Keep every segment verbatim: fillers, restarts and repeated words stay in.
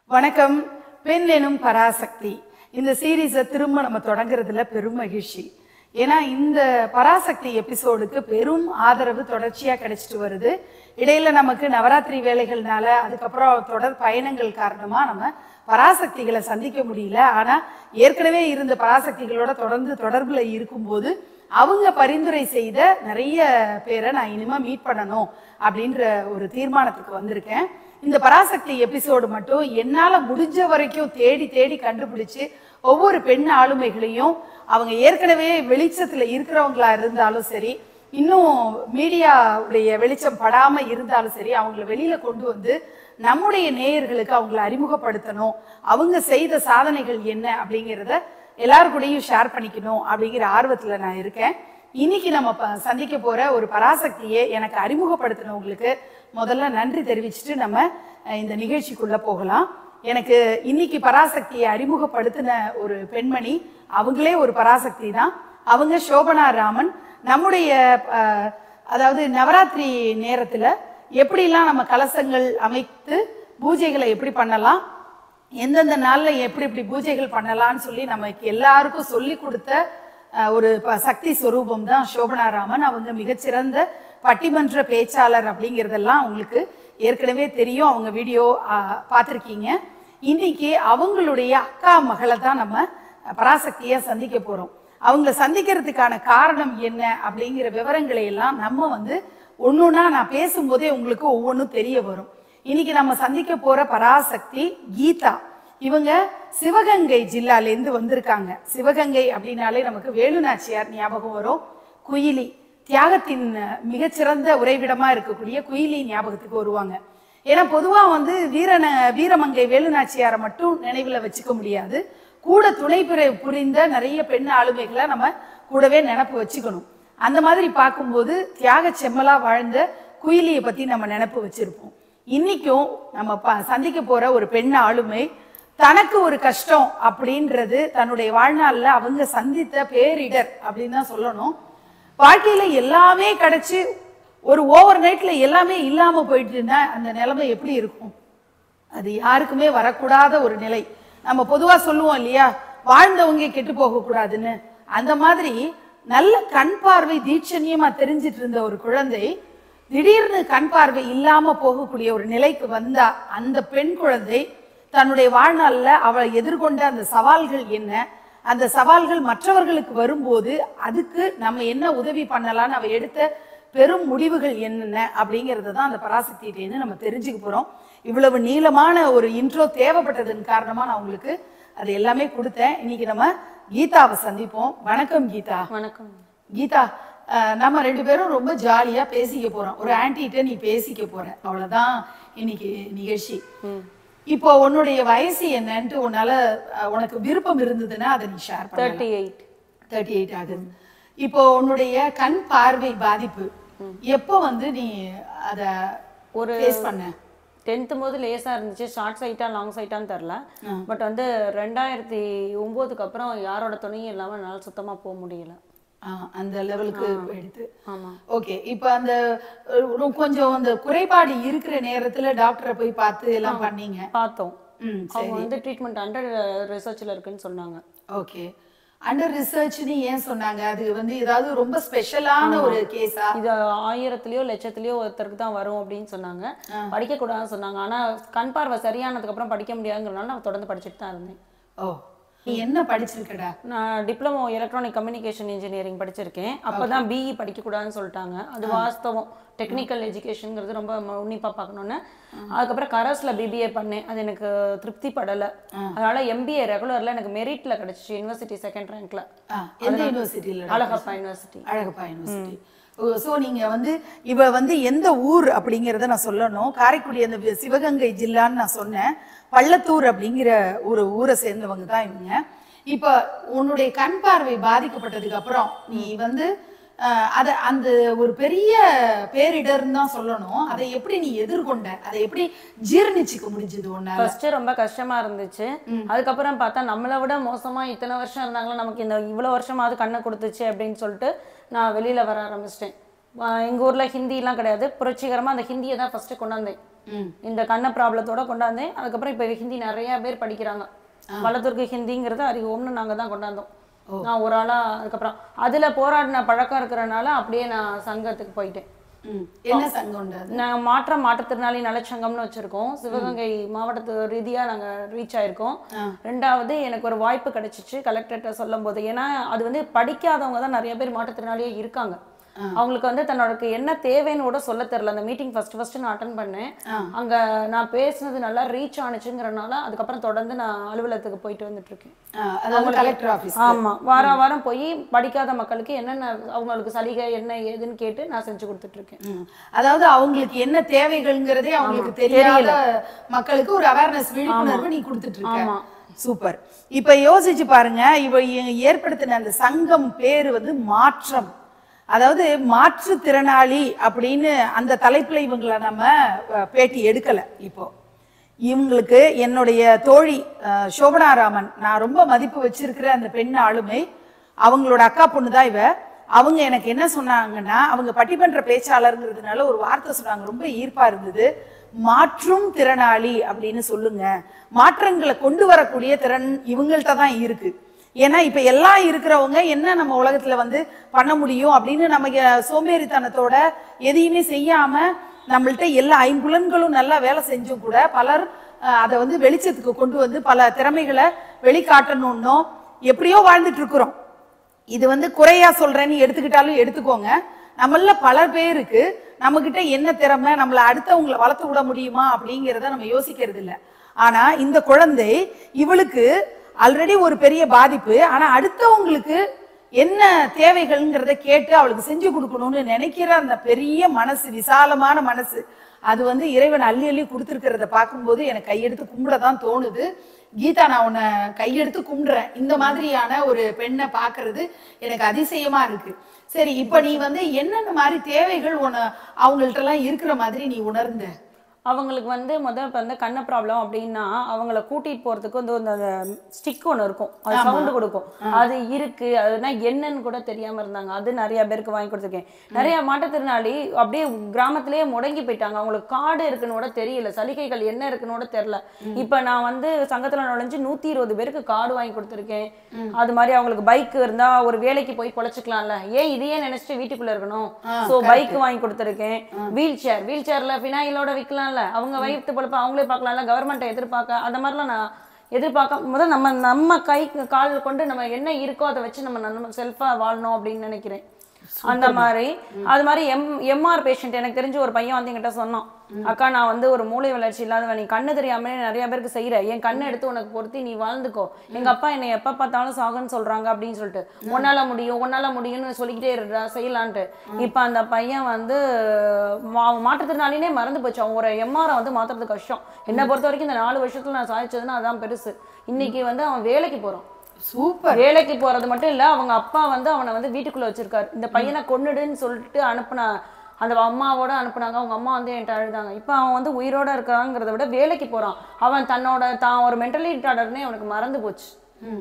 வணக்கம். பெண் எனும் பராசக்தி இந்த சீரீஸை திரும்ப நம்ம தொடங்குறதுல பெரும் மகிழ்ச்சி. ஏன்னா இந்த பராசக்தி எபிசோடுக்கு பெரும் ஆதரவு தொடர்ச்சியா கிடைச்சிட்டு வருது. இடையில நமக்கு நவராத்திரி வேலைகள்னால அதுக்கப்புறம் தொடர் பயணங்கள் காரணமா நம்ம பராசக்திகளை சந்திக்க முடியல. ஆனா ஏற்கனவே இருந்த பராசக்திகளோட தொடர்ந்து தொடர்புல இருக்கும்போது அவங்க பரிந்துரை செய்த நிறைய பேரை நான் இனிமே மீட் பண்ணணும் அப்படின்ற ஒரு தீர்மானத்துக்கு வந்திருக்கேன். இந்த பராசக்தி எபிசோடு மட்டும் என்னால முடிஞ்ச வரைக்கும் தேடி தேடி கண்டுபிடிச்சு ஒவ்வொரு பெண் ஆளுமைகளையும் அவங்க ஏற்கனவே வெளிச்சத்துல இருக்கிறவங்களா இருந்தாலும் சரி, இன்னும் மீடியாவுடைய வெளிச்சம் படாம இருந்தாலும் சரி, அவங்கள வெளியில கொண்டு வந்து நம்முடைய நேயர்களுக்கு அவங்களை அறிமுகப்படுத்தணும், அவங்க செய்த சாதனைகள் என்ன அப்படிங்கிறத எல்லாரு கூடயும் ஷேர் பண்ணிக்கணும் அப்படிங்கிற ஆர்வத்துல நான் இருக்கேன். இன்னைக்கு நம்ம சந்திக்க போற ஒரு பராசக்தியை எனக்கு அறிமுகப்படுத்தினவங்களுக்கு முதல்ல நன்றி தெரிவிச்சுட்டு நம்ம இந்த நிகழ்ச்சிக்குள்ள போகலாம். எனக்கு இன்னைக்கு பராசக்தியை அறிமுகப்படுத்தின ஒரு பெண்மணி, அவங்களே ஒரு பராசக்தி தான். அவங்க சோபனா ராமன். நம்முடைய அதாவது நவராத்திரி நேரத்துல எப்படிலாம் நம்ம கலசங்கள் அமைத்து பூஜைகளை எப்படி பண்ணலாம், எந்தெந்த நாள்ல எப்படி எப்படி பூஜைகள் பண்ணலாம்னு சொல்லி நமக்கு எல்லாருக்கும் சொல்லி கொடுத்த ஒரு சக்தி ஸ்வரூபம் தான் சோபனா ராமன். அவங்க மிகச்சிறந்த பட்டிமன்ற பேச்சாளர் அப்படிங்கிறதெல்லாம் உங்களுக்கு ஏற்கனவே தெரியும், அவங்க வீடியோ பார்த்துருக்கீங்க. இன்னைக்கு அவங்களுடைய அக்கா மகளை தான் நம்ம பராசக்தியை சந்திக்க போறோம். அவங்கள சந்திக்கிறதுக்கான காரணம் என்ன அப்படிங்கிற விவரங்களை எல்லாம் நம்ம வந்து ஒன்னொன்னா நான் பேசும்போதே உங்களுக்கு ஒவ்வொன்றும் தெரிய வரும். இன்னைக்கு நம்ம சந்திக்க போற பராசக்தி கீதா. இவங்க சிவகங்கை ஜில்லாலேருந்து வந்திருக்காங்க. சிவகங்கை அப்படின்னாலே நமக்கு வேலுநாச்சியார் ஞாபகம் வரும், குயிலி, தியாகத்தின் மிகச்சிறந்த உறைவிடமா இருக்கக்கூடிய குயிலி ஞாபகத்துக்கு வருவாங்க. ஏன்னா பொதுவா வந்து வீரன வீரமங்கை வேலுநாச்சியாரை மட்டும் நினைவுல வச்சுக்க முடியாது, கூட துணை புரிந்த நிறைய பெண் ஆளுமைகளை நம்ம கூடவே நினப்பு வச்சுக்கணும். அந்த மாதிரி பார்க்கும்போது தியாக செம்மலா வாழ்ந்த குயிலியை பத்தி நம்ம நினப்பு வச்சிருப்போம். இன்னைக்கும் நம்ம ப சந்திக்க போற ஒரு பெண் ஆளுமை தனக்கு ஒரு கஷ்டம் அப்படின்றது தன்னுடைய வாழ்நாள்ல அவங்க சந்தித்த பேரிடர் அப்படின்னு தான் சொல்லணும். வாழ்க்கையில எல்லாமே கிடைச்சு ஒரு ஓவர் நைட்ல எல்லாமே இல்லாம போயிட்டுன்னா அந்த நிலைமை எப்படி இருக்கும்? அது யாருக்குமே வரக்கூடாத ஒரு நிலை. நம்ம பொதுவா சொல்லுவோம் இல்லையா, வாழ்ந்தவங்க கெட்டு போக கூடாதுன்னு. அந்த மாதிரி நல்ல கண் பார்வை தீட்சணியமா தெரிஞ்சிட்டு இருந்த ஒரு குழந்தை திடீர்னு கண் பார்வை இல்லாம போகக்கூடிய ஒரு நிலைக்கு வந்தா அந்த பெண் குழந்தை தன்னுடைய வாழ்நாள்ல அவள் எதிர்கொண்ட அந்த சவால்கள் என்ன, அந்த சவால்கள் மற்றவர்களுக்கு வரும்போது அதுக்கு நம்ம என்ன உதவி பண்ணலான்னு அவ எடுத்த பெரும் முடிவுகள் என்னென்ன அப்படிங்கிறது தான் அந்த பராசக்தியிட்டேன்னு நம்ம தெரிஞ்சுக்க போறோம். இவ்வளவு நீளமான ஒரு இன்ட்ரோ தேவைப்பட்டதன் காரணமா நான் உங்களுக்கு அது எல்லாமே கொடுத்தேன். இன்னைக்கு நம்ம கீதாவை சந்திப்போம். வணக்கம் கீதா. வணக்கம் கீதா. நம்ம ரெண்டு பேரும் ரொம்ப ஜாலியா பேசிக்க போறோம். ஒரு ஆன்டிகிட்ட நீ பேசிக்க போற, அவ்வளவுதான் இன்னைக்கு நிகழ்ச்சி. இப்போ உன்னுடைய வயசு என்னன்ட்டு உன்னால உனக்கு விருப்பம் இருந்ததுன்னா அதை நீ ஷேர் பண்ண. தேர்ட்டி எயிட் தேர்ட்டி எயிட் ஆகுது. இப்போ உன்னுடைய கண் பார்வை பாதிப்பு எப்போ வந்து நீ அத ஒரு ஃபேஸ் பண்ண? டென்த் போது லேசா இருந்துச்சு, ஷார்ட் சைட்டா லாங் சைட்டான்னு தெரில. பட் வந்து ரெண்டாயிரத்தி ஒன்பதுக்கு அப்புறம் யாரோட துணையும் இல்லாம என்னால் சுத்தமா போக முடியல. அந்த லெவலுக்கு போயிடுது. ஓகே. இப்ப அந்த கொஞ்சம் அந்த குறைபாடு இருக்கிற நேரத்துல டாக்டரை போய் பார்த்து எல்லாம் பண்ணீங்க? பார்த்தோம். அவங்க வந்து ட்ரீட்மெண்ட் அண்டர் ரிசர்ச்ல இருக்குன்னு சொன்னாங்க. ஓகே. அண்டர் ரிசர்ச்னு ஏன் சொன்னாங்க? அது வந்து ஏதாவது ரொம்ப ஸ்பெஷலான ஒரு கேஸா? இது ஆயிரத்துலயோ லட்சத்துலயோ ஒருத்தருக்கு தான் வரும் அப்படின்னு சொன்னாங்க. படிக்க கூடாதுன்னு சொன்னாங்க. ஆனா கண் பார்வை சரியானதுக்கு அப்புறம் படிக்க முடியாதுங்கிறதுனால நான் தொடர்ந்து படிச்சுட்டு தான் இருந்தேன். ஓ, நீ என்ன படிச்சிருக்கடா? நான் டிப்ளமோ எலக்ட்ரானிக் கம்யூனிகேஷன் இன்ஜினியரிங் படிச்சிருக்கேன். அப்பதான் பிஇ படிக்க கூடாதுன்னு சொல்லிட்டாங்க. அது வாஸ்தவம். டெக்னிக்கல் எஜுகேஷன்ங்கிறது ரொம்ப உன்னிப்பா பார்க்கணும்னு. அதுக்கப்புறம் கரஸ்ல பிபிஏ பண்ணேன். அது எனக்கு திருப்தி படல. அதனால எம்பிஏ ரெகுலர்ல எனக்கு மெரிட்ல கிடைச்சிச்சு, யூனிவர்சிட்டி செகண்ட் ரேங்க்ல. எந்த யூனிவர்சிட்டில? Alagappa university. Alagappa university. So நீங்க வந்து இவ வந்து எந்த ஊர் அப்படிங்கிறத நான் சொல்லணும். காரைக்குடி அந்த சிவகங்கை ஜில்லான்னு நான் சொன்னேன். பள்ளத்தூர் அப்படிங்கிற ஒரு ஊரை சேர்ந்தவங்க தான் இவங்க. இப்ப உன்னுடைய கண் பார்வை பாதிக்கப்பட்டதுக்கு அப்புறம் நீ வந்து அத அந்த ஒரு பெரிய பேரிடர்னு தான் சொல்லணும். அதை எப்படி நீ எதிர்கொண்ட, அதை எப்படி ஜீர்ணிச்சுக்க முடிஞ்சது? ஒண்ணு ஃபர்ஸ்ட் ரொம்ப கஷ்டமா இருந்துச்சு. அதுக்கப்புறம் பார்த்தா நம்மளை விட மோசமா இத்தனை வருஷம் இருந்தாங்களா, நமக்கு இந்த இவ்வளவு வருஷமாவது கண்ணை கொடுத்துச்சு அப்படின்னு சொல்லிட்டு நான் வெளியில வர ஆரம்பிச்சிட்டேன். எங்க ஊர்ல ஹிந்திலாம் கிடையாது, புரட்சிகரமா அந்த ஹிந்தியை தான் ஃபர்ஸ்ட் கொண்டாந்தேன். இந்த கண்ண ப்ராப்ளத்தோட கொண்டாந்தேன். அதுக்கப்புறம் இப்போ ஹிந்தி நிறைய பேர் படிக்கிறாங்க. வலதுருக்கு ஹிந்திங்கிறது அறிவோம்னு நாங்க தான் கொண்டாந்தோம். நான் ஒரு ஆளா அதுக்கப்புறம் அதுல போராடின பழக்கம் இருக்கிறனால அப்படியே நான் சங்கத்துக்கு போயிட்டேன். என்ன சங்கம்? நாங்கள் மாற்ற மாற்றுத்திறனாளி நலச்சங்கம்னு வச்சிருக்கோம். சிவகங்கை மாவட்டத்து ரீதியா நாங்க ரீச் ஆயிருக்கோம். ரெண்டாவது எனக்கு ஒரு வாய்ப்பு கிடைச்சிச்சு கலெக்டர்கிட்ட சொல்லும் போது. ஏன்னா அது வந்து படிக்காதவங்க தான் நிறைய பேர் மாற்றுத்திறனாளியே இருக்காங்க. அவங்களுக்கு வந்து தன்னோட என்ன தேவைன்னு கூட சொல்ல தெரியல. அந்த மீட்டிங் ஃபர்ஸ்ட் ஃபர்ஸ்ட் நான் அட்டன் பண்ணேன். அங்க நான் பேசுனது நல்லா ரீச் ஆனிச்சுங்கிறனால அதுக்கப்புறம் தொடர்ந்து நான் அலுவலகத்துக்கு போயிட்டு வந்துட்டு இருக்கேன். Collector office. ஆமா, வார வாரம் போய் படிக்காத மக்களுக்கு என்னென்ன அவங்களுக்கு சலுகை என்ன ஏதுன்னு கேட்டு நான் செஞ்சு கொடுத்துட்டு இருக்கேன். அதாவது அவங்களுக்கு என்ன தேவைகள்ங்கிறதே அவங்களுக்கு தெரியாத மக்களுக்கு ஒரு அவேர்னஸ், விழிப்புணர்வு நீ கொடுத்துட்டு இருக்க. சூப்பர். இப்ப யோசிச்சு பாருங்க, இவ ஏற்படுத்தின அந்த சங்கம் பேரு வந்து மாற்றம். அதாவது மாற்றுத்திறனாளி அப்படின்னு அந்த தலைப்புல இவங்களை நம்ம பேட்டி எடுக்கல. இப்போ இவங்களுக்கு என்னுடைய தோழி சோபனாராமன், நான் ரொம்ப மதிப்பு வச்சிருக்கிற அந்த பெண் ஆளுமை, அவங்களோட அக்கா பொண்ணு தான் இவ. அவங்க எனக்கு என்ன சொன்னாங்கன்னா, அவங்க பட்டிமன்ற பேச்சாளருங்கிறதுனால ஒரு வார்த்தை சொன்னாங்க, ரொம்ப ஈர்ப்பா இருந்தது. மாற்றும் திறனாளி அப்படின்னு சொல்லுங்க. மாற்றங்களை கொண்டு வரக்கூடிய திறன் இவங்கள்ட்ட தான் இருக்கு. ஏன்னா இப்ப எல்லாம் இருக்கிறவங்க என்ன நம்ம உலகத்துல வந்து பண்ண முடியும் அப்படின்னு நம்ம சோம்பேறித்தனத்தோட எதையுமே செய்யாம நம்மள்ட்ட எல்லா ஐம்புலன்களும் நல்லா வேலை செஞ்சும் கூட பலர் அதை வந்து வெளிச்சத்துக்கு கொண்டு வந்து பல திறமைகளை வெளிக்காட்டணும்னோ எப்படியோ வாழ்ந்துட்டு இருக்கிறோம். இது வந்து குறையா சொல்றேன்னு எடுத்துக்கிட்டாலும் எடுத்துக்கோங்க. நம்மள பல பேருக்கு நம்ம கிட்ட என்ன திறமை, நம்மள அடுத்தவங்களை வளர்த்து விட முடியுமா அப்படிங்கிறத நம்ம யோசிக்கிறது இல்லை. ஆனா இந்த குழந்தை, இவளுக்கு ஆல்ரெடி ஒரு பெரிய பாதிப்பு, ஆனா அடுத்தவங்களுக்கு என்ன தேவைகள்ங்கிறத கேட்டு அவளுக்கு செஞ்சு கொடுக்கணும்னு நினைக்கிற அந்த பெரிய மனசு, விசாலமான மனசு, அது வந்து இறைவன் அள்ளி அள்ளி கொடுத்துருக்கிறத பார்க்கும்போது எனக்கு கையெடுத்து கும்பிடதான் தோணுது. கீதா, நான் உன்னை கையெடுத்து கும்பிடுறேன். இந்த மாதிரியான ஒரு பெண்ணை பார்க்கறது எனக்கு அதிசயமா இருக்கு. சரி, இப்ப நீ வந்து என்னென்ன மாதிரி தேவைகள் உன அவங்கள்ட்ட எல்லாம் இருக்கிற மாதிரி நீ உணர்ந்த? அவங்களுக்கு வந்து முதல் இப்போ வந்து கண்ண ப்ராப்ளம் அப்படின்னா அவங்கள கூட்டிட்டு போறதுக்கு வந்து அந்த ஸ்டிக் ஒன்று இருக்கும், அது சவுண்டு கொடுக்கும், அது இருக்கு, அதுனா என்னன்னு கூட தெரியாம இருந்தாங்க. அது நிறைய பேருக்கு வாங்கி கொடுத்துருக்கேன். நிறைய மாற்றுத்திறனாளி அப்படியே கிராமத்திலேயே முடங்கி போயிட்டாங்க. அவங்களுக்கு கார்டு இருக்குன்னு கூட தெரியல, சலுகைகள் என்ன இருக்குன்னு கூட தெரியல. இப்ப நான் வந்து சங்கத்துல நுழைஞ்சு நூத்தி இருபது பேருக்கு கார்டு வாங்கி கொடுத்துருக்கேன். அது மாதிரி அவங்களுக்கு பைக் இருந்தா ஒரு வேலைக்கு போய் பொழைச்சிக்கலாம்ல, ஏன் இதையே நினைச்சிட்டு வீட்டுக்குள்ள இருக்கணும், சோ பைக் வாங்கி கொடுத்துருக்கேன். வீல் சேர் வீல் சேர்ல பினாயிலோட விற்கலாம்ல, அவங்க வயிற்று பொழப்ப அவங்களே பார்க்கலாம்ல, கவர்மெண்ட்டை எதிர்பார்க்க அந்த மாதிரிலாம் நான் எதிர்பார்க்க முதல் நம்ம நம்ம கை கால் கொண்டு நம்ம என்ன இருக்கோ அதை வச்சு நம்ம நம்ம செல்ஃபா வாழணும் அப்படின்னு நினைக்கிறேன். அந்த மாதிரி அது மாதிரி எம் எம்ஆர் பேஷண்ட் எனக்கு தெரிஞ்ச ஒரு பையன் வந்து என்கிட்ட சொன்னான், அக்கா நான் வந்து ஒரு மூளை வளர்ச்சி இல்லாதவன், நீ கண்ணு தெரியாமலே நிறைய பேருக்கு செய்யற, என் கண்ணை எடுத்து உனக்கு பொருத்தி நீ வாழ்ந்துக்கோ, எங்க அப்பா என்னை எப்ப பார்த்தாலும் சாகுன்னு சொல்றாங்க அப்படின்னு சொல்லிட்டு, உன்னால முடியும் உன்னால முடியும்னு சொல்லிக்கிட்டே இருடா செய்யலான்ட்டு. இப்ப அந்த பையன் வந்து மாற்றுத்திறனாளினே மறந்து போச்சு. அவன் ஒரு எம்ஆரை வந்து மாத்துறது கஷ்டம். என்னை பொறுத்த வரைக்கும் இந்த நாலு வருஷத்துல நான் சாதிச்சதுன்னா அதான் பெருசு. இன்னைக்கு வந்து அவன் வேலைக்கு போறான். சூப்பர். வேலைக்கு போறது மட்டும் இல்ல, அவங்க அப்பா வந்து அவனை வந்து வீட்டுக்குள்ள வச்சிருக்காரு. இந்த பையனை கொன்னுடுன்னு சொல்லிட்டு அனுப்புன அந்த அம்மாவோட அனுப்புனாங்க. அவங்க அம்மா வந்து என்கிட்ட அழுதாங்க. இப்ப அவன் வந்து உயிரோட இருக்காங்கிறத விட வேலைக்கு போறான். அவன் தன்னோட தான் ஒரு மென்டலி ரிட்டார்டர்னே அவனுக்கு மறந்து போச்சு.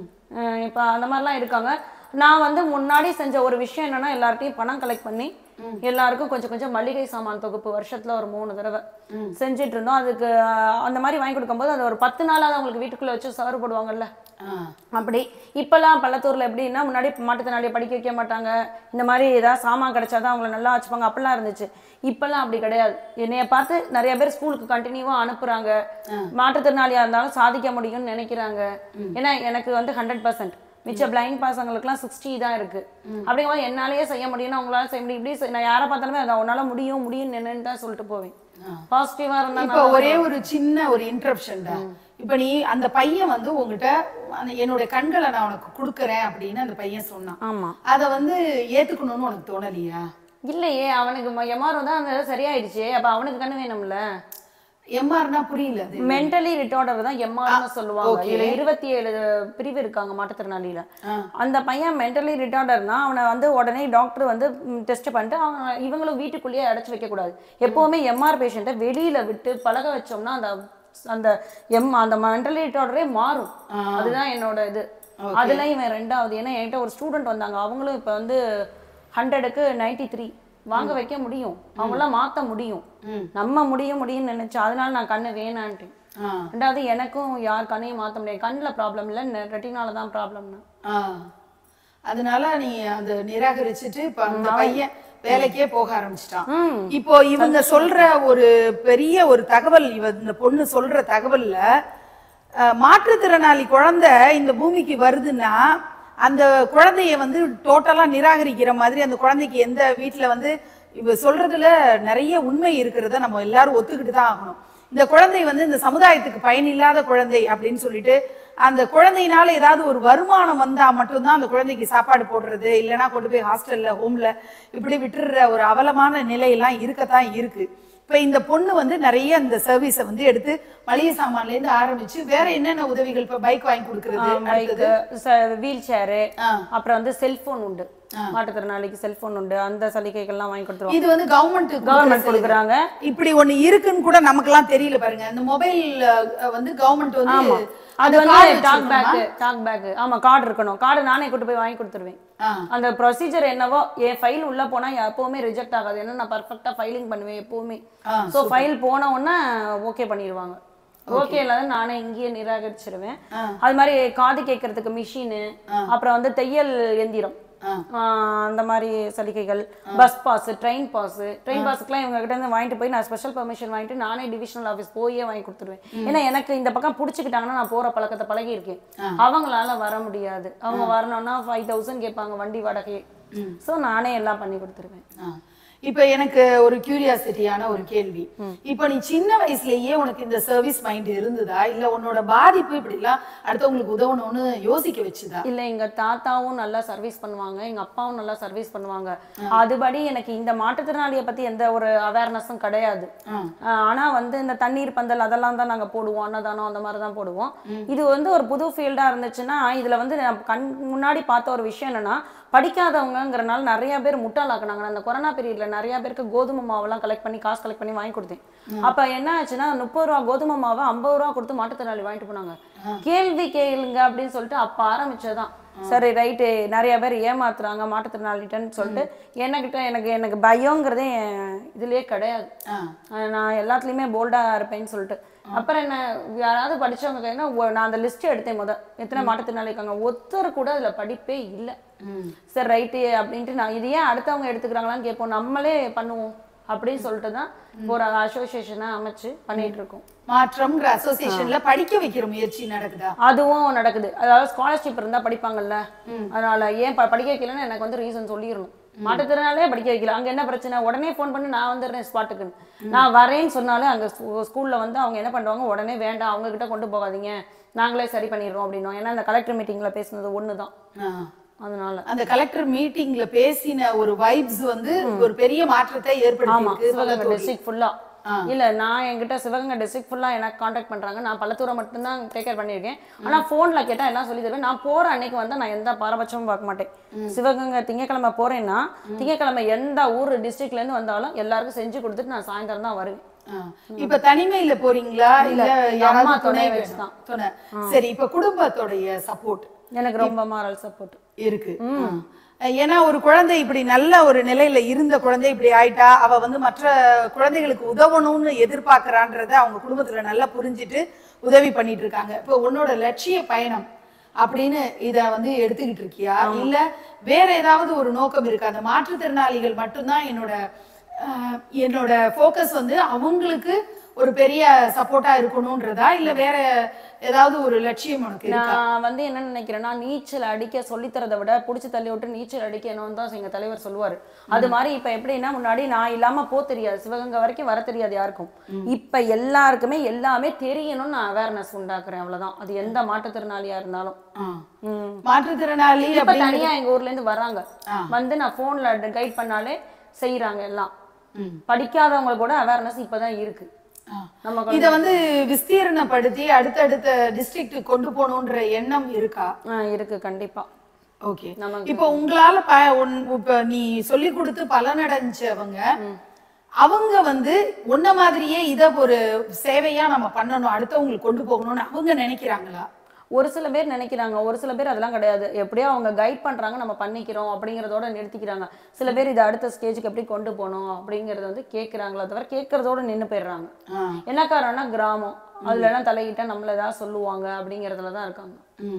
இப்ப அந்த மாதிரிலாம் இருக்காங்க. நான் வந்து முன்னாடி செஞ்ச ஒரு விஷயம் என்னன்னா, எல்லார்ட்டையும் பணம் கலெக்ட் பண்ணி எல்லாருக்கும் கொஞ்சம் கொஞ்சம் மளிகை சாமான் தொகுப்பு வருஷத்துல ஒரு மூணு தடவை செஞ்சிட்டு இருந்தோம். அதுக்கு அந்த மாதிரி வாங்கி கொடுக்கும்போது அது ஒரு பத்து நாளாவது அவங்களுக்கு வீட்டுக்குள்ள வச்சு சவறு போடுவாங்கல்ல, அப்படி. இப்பெல்லாம் பள்ளத்தூர்ல எப்படின்னா, முன்னாடி மாற்றுத்திறனாளியை படிக்க வைக்க மாட்டாங்க, இந்த மாதிரி ஏதாவது சாமான் கிடைச்சாதான் அவங்களை நல்லா வச்சுப்பாங்க, அப்படிலாம் இருந்துச்சு. இப்பெல்லாம் அப்படி கிடையாது. என்னைய பார்த்து நிறைய பேர் ஸ்கூலுக்கு கண்டினியூவா அனுப்புறாங்க. மாற்றுத்திறனாளியா இருந்தாலும் சாதிக்க முடியும்னு நினைக்கிறாங்க. ஏன்னா எனக்கு வந்து ஹண்ட்ரட் பர்சன்ட் மிச்ச பிளைண்ட் பசங்களுக்குலாம் சிக்ஸ்டி தான் இருக்கு. அப்படிங்கும்போது என்னாலேயே செய்ய முடியும்னு அவங்களால செய்ய முடியும். இப்படி நான் யாரை பார்த்தாலுமே அதை உன்னால முடியும் முடியும் என்னன்னு தான் சொல்லிட்டு போவேன். பாசிட்டிவா இருந்தா. இப்ப ஒரே ஒரு சின்ன ஒரு இன்டரப்ஷன் தான். இப்ப நீ அந்த பையன் வந்து உங்ககிட்ட என்னோட கண்களை நான் உனக்கு கொடுக்கறேன் அப்படின்னு அந்த பையன் சொன்னான். ஆமா, அத வந்து ஏத்துக்கணும்னு உனக்கு தோணலையா? இல்லையே, அவனுக்கு எம்ஆர் தான் அந்த சரியாயிடுச்சு. அப்ப அவனுக்கு கண்ணு வேணும்ல. எம்ஆர்னா புரியல. மென்டலி ரிட்டார்டர் தான் எம்ஆர்னு சொல்லுவாங்க. இதுல இருபத்தி ஏழு பிரிவு இருக்காங்க மாற்றுத்திறனாளியில. அந்த பையன் மென்டலி ரிட்டார்டர்னா அவனை வந்து உடனே டாக்டர் வந்து டெஸ்ட் பண்ணிட்டு அவங்க இவங்களும் வீட்டுக்குள்ளேயே அடைச்சு வைக்க கூடாது. எப்பவுமே எம்ஆர் பேஷண்ட்டை வெளியில விட்டு பழக வச்சோம்னா அந்த அந்த எம் அந்த மென்டலி ரிட்டார்டரே மாறும். அதுதான் என்னோட இது. அதுல இவன் ரெண்டாவது. ஏன்னா என்கிட்ட ஒரு ஸ்டூடெண்ட் வந்தாங்க, அவங்களும் இப்ப வந்து ஹண்ட்ரடுக்கு நைன்டி த்ரீ வாங்க வைக்க முடியும், அவங்களாம் மாத்த முடியும். நம்ம முடிய முடியும்னு நினைச்சா அதனால நான் கண்ணு வேணான்ட்டு. ரெண்டாவது எனக்கும் யார் கண்ணையும் மாத்த முடியாது, கண்ணுல ப்ராப்ளம் இல்ல, ரெட்டினால தான் ப்ராப்ளம்னா அதனால நீ அந்த நிராகரிச்சுட்டு இப்ப அந்த பையன் வேலைக்கே போக ஆரம்பிச்சிட்டான். இப்போ இவங்க சொல்ற ஒரு பெரிய ஒரு தகவல், இவ இந்த பொண்ணு சொல்ற தகவல்ல மாற்றுத்திறனாளி குழந்தை இந்த பூமிக்கு வருதுன்னா அந்த குழந்தைய வந்து டோட்டலா நிராகரிக்கிற மாதிரி, அந்த குழந்தைக்கு எந்த வீட்டுல வந்து இவ சொல்றதுல நிறைய உண்மை இருக்கிறத நம்ம எல்லாரும் ஒத்துக்கிட்டு தான் ஆகணும். இந்த குழந்தை வந்து இந்த சமுதாயத்துக்கு பயனில்லாத குழந்தை அப்படின்னு சொல்லிட்டு அந்த குழந்தையினால ஏதாவது ஒரு வருமானம் வந்தா மட்டும்தான் அந்த குழந்தைக்கு சாப்பாடு போடுறது, இல்லைன்னா கொண்டு போய் ஹாஸ்டல்ல ஹோம்ல இப்படி விட்டுற ஒரு அவலமான நிலையெல்லாம் இருக்கத்தான் இருக்கு. இப்ப இந்த பொண்ணு வந்து நிறைய இந்த சர்வீஸை வந்து எடுத்து மளிகை சாமான்ல இருந்து ஆரம்பிச்சு வேற என்னென்ன உதவிகள், இப்ப பைக் வாங்கி கொடுக்கறது, வீல் சேரு, அப்புறம் வந்து செல்போன் உண்டு, மாற்றுத்திறனாளிக்கு செல்போன் உண்டு, அந்த சலுகைகள்லாம் வாங்கி கொடுத்துருவாங்க. இது வந்து கவர்மெண்ட் கவர்மெண்ட் கொடுக்குறாங்க. இப்படி ஒண்ணு இருக்குன்னு கூட நமக்கு எல்லாம் தெரியல பாருங்க. அந்த மொபைல் வந்து கவர்மெண்ட் வந்து அது வந்து டாக் பேக் டாக் பேக் ஆமா கார்டு இருக்கணும். கார்டு நானே கூட்டு போய் வாங்கி கொடுத்துருவேன். அந்த ப்ரொசீஜர் என்னவோ, என் ஃபைல் உள்ள போனா எப்பவுமே ரிஜெக்ட் ஆகாது, ஏன்னா நான் பர்ஃபெக்டா ஃபைலிங் பண்ணுவேன் எப்பவுமே. சோ ஃபைல் போன உடனே ஓகே பண்ணிடுவாங்க. ஓகே இல்லாத நானே இங்கேயே நிராகரிச்சிருவேன். அது மாதிரி காது கேட்கறதுக்கு மிஷினு, அப்புறம் வந்து தையல் எந்திரம், அந்த மாதிரி சலுகைகள், bus pass, train pass. Train பாஸ்க்குலாம் இவங்க கிட்ட இருந்து வாங்கிட்டு போய் நான் ஸ்பெஷல் பெர்மிஷன் வாங்கிட்டு நானே டிவிஷனல் ஆஃபீஸ் போயே வாங்கி கொடுத்துருவேன். ஏன்னா எனக்கு இந்த பக்கம் பிடிச்சிக்கிட்டாங்கன்னா நான் போற பழக்கத்தை பழகி இருக்கேன். அவங்களால வர முடியாது, அவங்க வரணும்னா ஃபைவ் தௌசண்ட் கேட்பாங்க வண்டி வாடகை. சோ நானே எல்லாம் பண்ணி கொடுத்துருவேன். இப்ப எனக்கு ஒரு கியூரியாசிட்டியான ஒரு கேள்வி, இப்ப நீ சின்ன வயசுலயே உனக்கு இந்த சர்வீஸ் மைண்ட் இருந்ததா, இல்ல உன்னோட பாதிப்பு இப்படி எல்லாம் அடுத்தவங்களுக்கு உதவணும்னு யோசிக்க வச்சுதா? இல்ல, எங்க தாத்தாவும் நல்லா சர்வீஸ் பண்ணுவாங்க, எங்க அப்பாவும் நல்லா சர்வீஸ் பண்ணுவாங்க. அதுபடி எனக்கு இந்த மாற்றுத்திறனாளியை பத்தி எந்த ஒரு அவேர்னஸும் கிடையாது. ஆனா வந்து இந்த தண்ணீர் பந்தல் அதெல்லாம் தான் நாங்க போடுவோம், அன்னதானம் அந்த மாதிரிதான் போடுவோம். இது வந்து ஒரு புது ஃபீல்டா இருந்துச்சுன்னா இதுல வந்து கண் முன்னாடி பார்த்த ஒரு விஷயம் என்னன்னா, படிக்காதவங்கிறனால நிறைய பேர் முட்டாளாக்குனாங்க. அந்த கொரோனா பீரியட்ல நிறைய பேருக்கு கோதுமை மாவெல்லாம் கலெக்ட் பண்ணி காசு கலெக்ட் பண்ணி வாங்கி கொடுத்தேன். அப்ப என்ன ஆச்சுன்னா, முப்பது ரூபா கோதுமை மாவை ஐம்பது ரூபா கொடுத்து மாற்றுத்திறனாளி வாங்கிட்டு போனாங்க. கேள்வி கேளுங்க அப்படின்னு சொல்லிட்டு அப்ப ஆரம்பிச்சதுதான். சரி ரைட்டு, நிறைய பேர் ஏமாத்துறாங்க மாற்றுத்திறனாளிட்டன்னு சொல்லிட்டு என்கிட்ட எனக்கு எனக்கு பயங்கிறதே இதுலயே கிடையாது. நான் எல்லாத்துலயுமே போல்டா இருப்பேன்னு சொல்லிட்டு அப்புறம் என்ன, யாராவது படிச்சவங்க நான் அந்த லிஸ்ட் எடுத்தேன். முத எத்தனை மாற்றுத்திறனாளி இருக்காங்க, ஒருத்தர் கூட அதுல படிப்பே இல்லை. சரி ரைட்டு அப்படின்ட்டு நான் இது ஏன் அடுத்தவங்க எடுத்துக்கிறாங்களான்னு கேட்போம், நம்மளே பண்ணுவோம் அப்படின்னு சொல்லிட்டு தான் ஒரு அசோசியேஷனை அமைச்சு பண்ணிட்டு இருக்கோம். மாற்றம்ங்கிற அசோசியேஷன்ல படிக்க வைக்கிற முயற்சி நடக்குதா? அதுவும் நடக்குது. அதாவது ஸ்காலர்ஷிப் இருந்தா படிப்பாங்கல்ல, அதனால ஏன் படிக்க வைக்கலன்னு எனக்கு வந்து ரீசன் சொல்லிடணும். மாற்றுத்திறனாலே படிக்க வைக்கல, அங்க என்ன பிரச்சனை, உடனே போன் பண்ணி நான் வந்துடுறேன் ஸ்பாட்டுக்குன்னு. நான் வரேன்னு சொன்னாலே அங்க ஸ்கூல்ல வந்து அவங்க என்ன பண்ணுவாங்க, உடனே வேண்டாம் அவங்க கிட்ட கொண்டு போகாதீங்க, நாங்களே சரி பண்ணிடுறோம் அப்படின்னோம். ஏன்னா அந்த கலெக்டர் மீட்டிங்ல பேசினது ஒண்ணுதான். அதனால அந்த கலெக்டர் மீட்டிங்ல பேசின ஒரு வைப்ஸ் வந்து ஒரு பெரிய மாற்றத்தை ஏற்படுத்திருக்கு சிவகங்கை டிஸ்ட்ரிக்ட் ஃபுல்லா. இல்ல, நான் என்கிட்ட சிவகங்கை டிஸ்ட்ரிக்ட் ஃபுல்லா எனக்கு கான்டாக்ட் பண்றாங்க. நான் பள்ளத்தூரை மட்டும்தான் டேக் கேர் பண்ணிருக்கேன். ஆனா போன்ல கேட்டா எல்லாம் சொல்லி தருவேன். நான் போற அன்னைக்கு வந்து நான் எந்த பாரபட்சமும் பார்க்க மாட்டேன். சிவகங்கை திங்கக்கிழமை போறேன்னா திங்கக்கிழமை எந்த ஊர் டிஸ்ட்ரிக்ட்ல இருந்து வந்தாலும் எல்லாருக்கும் செஞ்சு கொடுத்துட்டு நான் சாயந்தரம் தான் வருவேன். இப்ப தனிமையில போறீங்களா இல்ல யாராவது துணை வச்சுதான்? துணை. சரி, இப்ப குடும்பத்தோடைய சப்போர்ட் எனக்கு ரொம்ப மாரல் சப்போர்ட் இருக்கு. ஏன்னா ஒரு குழந்தை இப்படி நல்ல ஒரு நிலையில இருந்த குழந்தை இப்படி ஆயிட்டா, அவ வந்து மற்ற குழந்தைகளுக்கு உதவணும்னு எதிர்பார்க்கறான்றத அவங்க குடும்பத்துல நல்லா புரிஞ்சுட்டு உதவி பண்ணிட்டு இருக்காங்க. இப்போ உன்னோட லட்சிய பயணம் அப்படின்னு இத வந்து எடுத்துக்கிட்டு இருக்கியா, இல்ல வேற ஏதாவது ஒரு நோக்கம் இருக்கு? அந்த மாற்றுத்திறனாளிகள் மட்டும்தான் என்னோட என்னோட ஃபோக்கஸ் வந்து அவங்களுக்கு ஒரு பெரிய சப்போர்ட்டா இருக்கணும்ன்றதா, இல்ல வேற ஏதாவது ஒரு லட்சியம் உனக்கு இருக்கா? நான் வந்து என்ன நினைக்கிறேன்னா, நீச்சல் அடிக்க சொல்லித்தரதை விட புடிச்சு தள்ளி விட்டு நீச்சல் அடிக்கணும்னு தான் எங்க தலைவர் சொல்லுவாரு. அது மாதிரி இப்ப எப்படின்னா, முன்னாடி நான் இல்லாம போ தெரியாது, சிவகங்கை வரைக்கும் வர தெரியாது யாருக்கும். இப்ப எல்லாருக்குமே எல்லாமே தெரியணும்னு நான் அவேர்னஸ் உண்டாக்குறேன், அவ்வளவுதான். அது எந்த மாற்றுத்திறனாளியா இருந்தாலும். மாற்றுத்திறனாளி இப்ப தனியா எங்க ஊர்ல இருந்து வராங்க, வந்து நான் போன்ல கைட் பண்ணாலே செய்யறாங்க எல்லாம். படிக்காதவங்க கூட அவேர்னஸ் இப்பதான் இருக்கு. இத வந்து விஸ்தீரணப்படுத்தி அடுத்தடுத்த டிஸ்ட்ரிக்ட் கொண்டு போகணும்ன்ற எண்ணம் இருக்கா? இருக்கு, கண்டிப்பா. ஓகே, இப்போ உங்களால இப்ப நீ சொல்லி கொடுத்து பலனடைஞ்சவங்க அவங்க வந்து உன்ன மாதிரியே இத ஒரு சேவையா நம்ம பண்ணணும், அடுத்தவங்களுக்கு கொண்டு போகணும்னு அவங்க நினைக்கிறாங்களா? ஒரு சில பேர் நினைக்கிறாங்க, ஒரு சில பேர் அதெல்லாம் கிடையாது, எப்படியோ அவங்க கைட் பண்றாங்க நம்ம பண்ணிக்கிறோம் அப்படிங்கிறதோட நிறுத்திக்கிறாங்க. சில பேர் இதை அடுத்த ஸ்டேஜுக்கு எப்படி கொண்டு போகணும் அப்படிங்கறத வந்து கேட்கறாங்களே தவிர கேட்கறதோட நின்று போயிடுறாங்க. என்ன காரணம்னா கிராமம், அதுல எல்லாம் தலையிட்டா நம்மள ஏதாவது சொல்லுவாங்க அப்படிங்கறதுலதான் இருக்காங்க.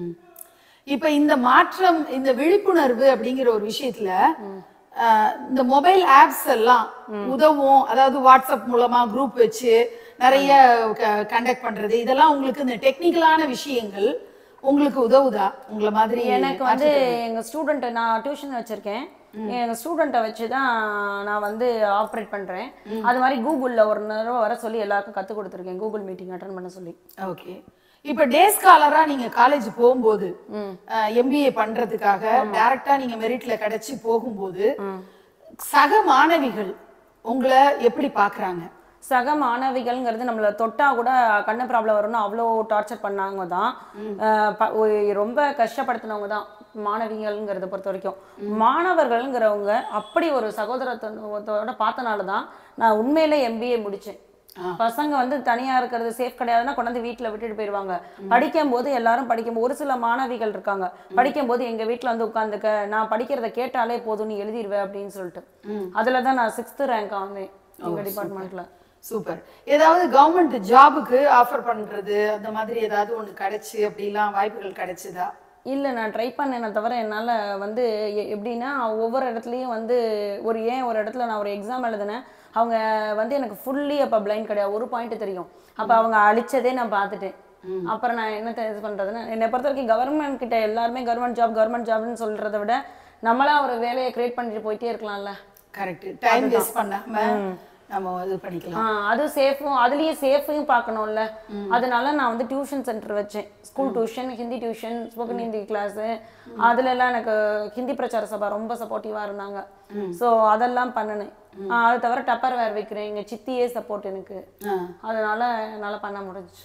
இப்ப இந்த மாற்றம், இந்த விழிப்புணர்வு அப்படிங்கிற ஒரு விஷயத்துல இந்த மொபைல் ஆப்ஸ் எல்லாம் உதவும். அதாவது வாட்ஸ்அப் மூலமா குரூப் வச்சு நிறைய கண்டக்ட் பண்றது, இதெல்லாம் உங்களுக்கு இந்த டெக்னிக்கலான விஷயங்கள் உங்களுக்கு உதவுதா? உங்களை மாதிரி எனக்கு வந்து எங்க ஸ்டூடெண்ட், நான் டியூஷன் வச்சிருக்கேன், எங்க ஸ்டூடெண்ட்டை வச்சுதான் நான் வந்து ஆப்ரேட் பண்றேன். அது மாதிரி கூகுள்ல ஒரு நேரம் வர சொல்லி எல்லாருக்கும் கத்து கொடுத்துருக்கேன், கூகுள் மீட்டிங் அட்டன் பண்ண சொல்லி. ஓகே. இப்ப டே ஸ்காலரா நீங்க காலேஜ் போகும்போது, எம்பிஏ பண்றதுக்காக டைரக்டா நீங்க மெரிட்ல கிடைச்சி போகும்போது சக மாணவிகள் உங்களை எப்படி பாக்குறாங்க? சக மாணவிகள்ங்கிறது நம்மள தொட்டா கூட கண்ணு ப்ராப்ளம் வரும்னு அவ்வளோ டார்ச்சர் பண்ணாங்க தான், ரொம்ப கஷ்டப்படுத்தினவங்க தான் மாணவிகள்ங்கிறத பொறுத்த வரைக்கும். மாணவர்கள்ங்கிறவங்க அப்படி ஒரு சகோதரத்தோட பார்த்தனால தான் நான் உண்மையிலே எம்பிஏ முடிச்சேன். பசங்க வந்து தனியா இருக்கிறது சேஃப் கிடையாதுன்னா கொண்டாந்து வீட்டுல விட்டுட்டு போயிடுவாங்க. படிக்கும் போது எல்லாரும் படிக்கும், ஒரு சில மாணவிகள் இருக்காங்க படிக்கும் போது எங்க வீட்டுல வந்து உட்காந்துக்க, நான் படிக்கிறத கேட்டாலே போதும் நீ எழுதிடுவேன் அப்படின்னு சொல்லிட்டு, அதுலதான் நான் சிக்ஸ்த் ரேங்க் ஆனேன் எங்க டிபார்ட்மெண்ட்ல. சூப்பர். ஏதாவது கவர்மெண்ட் ஜாபுக்கு ஆஃபர் பண்றது அந்த மாதிரி ஏதாவது ஒண்ணு கிடைச்சு அப்படிலாம் வாய்ப்புகள் கிடைச்சதா? இல்லை, நான் ட்ரை பண்ணேனே தவிர என்னால் வந்து எப்படின்னா ஒவ்வொரு இடத்துலையும் வந்து ஒரு ஏன் ஒரு இடத்துல நான் ஒரு எக்ஸாம் எழுதினேன், அவங்க வந்து எனக்கு ஃபுல்லி அப்போ பிளைண்ட் கிடையாது, ஒரு பாயிண்ட் தெரியும், அப்போ அவங்க அழிச்சதே நான் பார்த்துட்டேன். அப்புறம் நான் என்ன இது பண்ணுறதுன்னு, என்னை பொறுத்த வரைக்கும் கவர்மெண்ட் கிட்ட எல்லாருமே கவர்மெண்ட் ஜாப் கவர்மெண்ட் ஜாப்னு சொல்கிறத விட நம்மளா ஒரு வேலையை கிரியேட் பண்ணிட்டு போயிட்டே இருக்கலாம்ல. கரெக்ட். டைம் வேஸ்ட் பண்ணாம நம்ம இது பண்ணிக்கலாம். அது சேஃபும், அதுலயே சேஃபையும் பார்க்கணும்ல. அதனால நான் வந்து டியூஷன் சென்டர் வச்சேன், school tuition, Hindi tuition, spoken Hindi class. அதுல எல்லாம் எனக்கு ஹிந்தி பிரச்சார சபா ரொம்ப சப்போர்ட்டிவா இருந்தாங்க. ஸோ அதெல்லாம் பண்ணினேன். அது தவிர டப்பர் வேர் வைக்கிறேன், எங்க சித்தியே சப்போர்ட் எனக்கு, அதனால என்னால பண்ண முடிஞ்சிச்சு.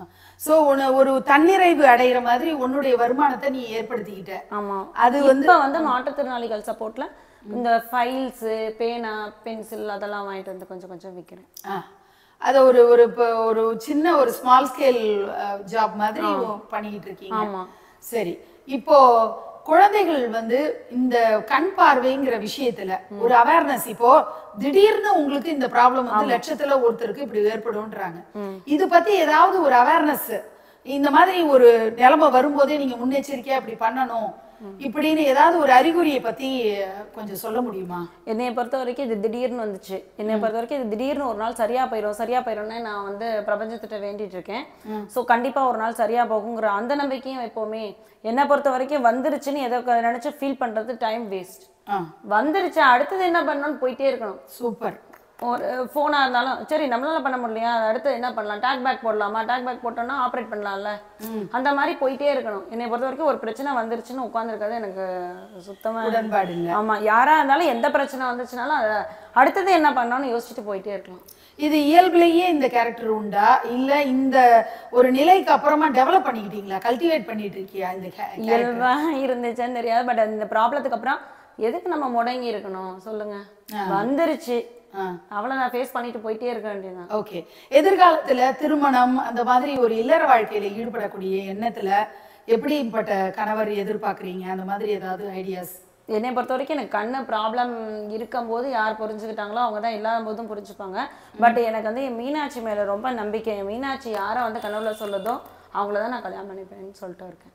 சோ ஒரு தன்னிறைவு அடைகிற மாதிரி உன்னுடைய வருமானத்தை நீ ஏற்படுத்திக்கிட்ட. ஆமா, அது வந்து வந்து மாற்றுத்திறனாளிகள் சப்போர்ட்ல இந்த ஃபைல்ஸ், பேனா, பென்சில் அதெல்லாம் வாங்கிட்டு வந்து கொஞ்சம் கொஞ்சம் விற்கிறேன். அது ஒரு ஒரு ஒரு சின்ன ஒரு ஸ்மால் ஸ்கேல் ஜாப் மாதிரி பண்ணிக்கிட்டு இருக்கீங்க. ஆமா. சரி, இப்போ குழந்தைகள் வந்து இந்த கண் பார்வைங்கிற விஷயத்துல ஒரு அவேர்னஸ், இப்போ திடீர்னு உங்களுக்கு இந்த ப்ராப்ளம் வந்து லட்சத்துல ஒருத்தருக்கு இப்படி ஏற்படும்ன்றாங்க, இது பத்தி ஏதாவது ஒரு அவேர்னஸ், இந்த மாதிரி ஒரு நிலைமை வரும்போதே நீங்க முன்னெச்சரிக்கையா இப்படி பண்ணணும் இப்படின்னு ஏதாவது ஒரு அறிகுறியை பத்தி கொஞ்சம் சொல்ல முடியுமா? என்னைய பொறுத்த வரைக்கும் இது திடீர்னு வந்துச்சு. என்னைய பொறுத்த வரைக்கும் இது திடீர்னு ஒரு நாள் சரியா போயிடும் சரியா போயிடும்னு நான் வந்து பிரபஞ்சத்திட்ட வேண்டிட்டு இருக்கேன். ஸோ கண்டிப்பா ஒரு நாள் சரியா போகுங்கிற அந்த நம்பிக்கையும் எப்பவுமே. என்னை பொறுத்த வரைக்கும் வந்துருச்சுன்னு எதை நினைச்சு ஃபீல் பண்றது டைம் வேஸ்ட். வந்துருச்சு அடுத்தது என்ன பண்ணணும்னு போயிட்டே இருக்கணும். சூப்பர். ஒரு ஃபோனா இருந்தாலும் சரி நம்மளால பண்ண முடியலையா, அடுத்து என்ன பண்ணலாம், டேக் பேக் போடலாமா, டேக் பேக் போட்டோம்னா ஆப்ரேட் பண்ணலாம்ல, அந்த மாதிரி போயிட்டே இருக்கணும். என்னை பொறுத்த வரைக்கும் ஒரு பிரச்சனை வந்துருச்சுன்னு உட்காந்துருக்காது எனக்கு சுத்தமா உடன்பாடு இல்லை. ஆமா, யாரா இருந்தாலும் எந்த பிரச்சனை வந்துச்சுனாலும் அதை அடுத்தது என்ன பண்ணணும்னு யோசிச்சுட்டு போயிட்டே இருக்கலாம். இது இயல்புலயே இந்த கேரக்டர் உண்டா, இல்ல இந்த ஒரு நிலைக்கு அப்புறமா டெவலப் பண்ணிக்கிட்டீங்களா, கல்டிவேட் பண்ணிட்டு இருக்கியா? இந்த இயல்பா இருந்துச்சுன்னு தெரியாது, பட் இந்த ப்ராப்ளத்துக்கு அப்புறம் எதுக்கு நம்ம முடங்கி இருக்கணும் சொல்லுங்க, வந்துருச்சு அவளை நான் ஃபேஸ் பண்ணிட்டு போயிட்டே இருக்க வேண்டியதான். ஓகே. எதிர்காலத்துல திருமணம் அந்த மாதிரி ஒரு இல்லற வாழ்க்கையில ஈடுபடக்கூடிய எண்ணத்துல எப்படிப்பட்ட கணவர் எதிர்பார்க்குறீங்க, அந்த மாதிரி ஏதாவது ஐடியாஸ்? என்னை பொறுத்த வரைக்கும் எனக்கு கண்ணு ப்ராப்ளம் இருக்கும் போது யார் புரிஞ்சுக்கிட்டாங்களோ அவங்க தான் இல்லாத போதும் புரிஞ்சுப்பாங்க. பட் எனக்கு வந்து மீனாட்சி மேல ரொம்ப நம்பிக்கை. மீனாட்சி யாரை வந்து கனவுல சொல்லுதோ அவங்கள தான் நான் கல்யாணம் பண்ணிப்பேன்னு சொல்லிட்டு இருக்கேன்.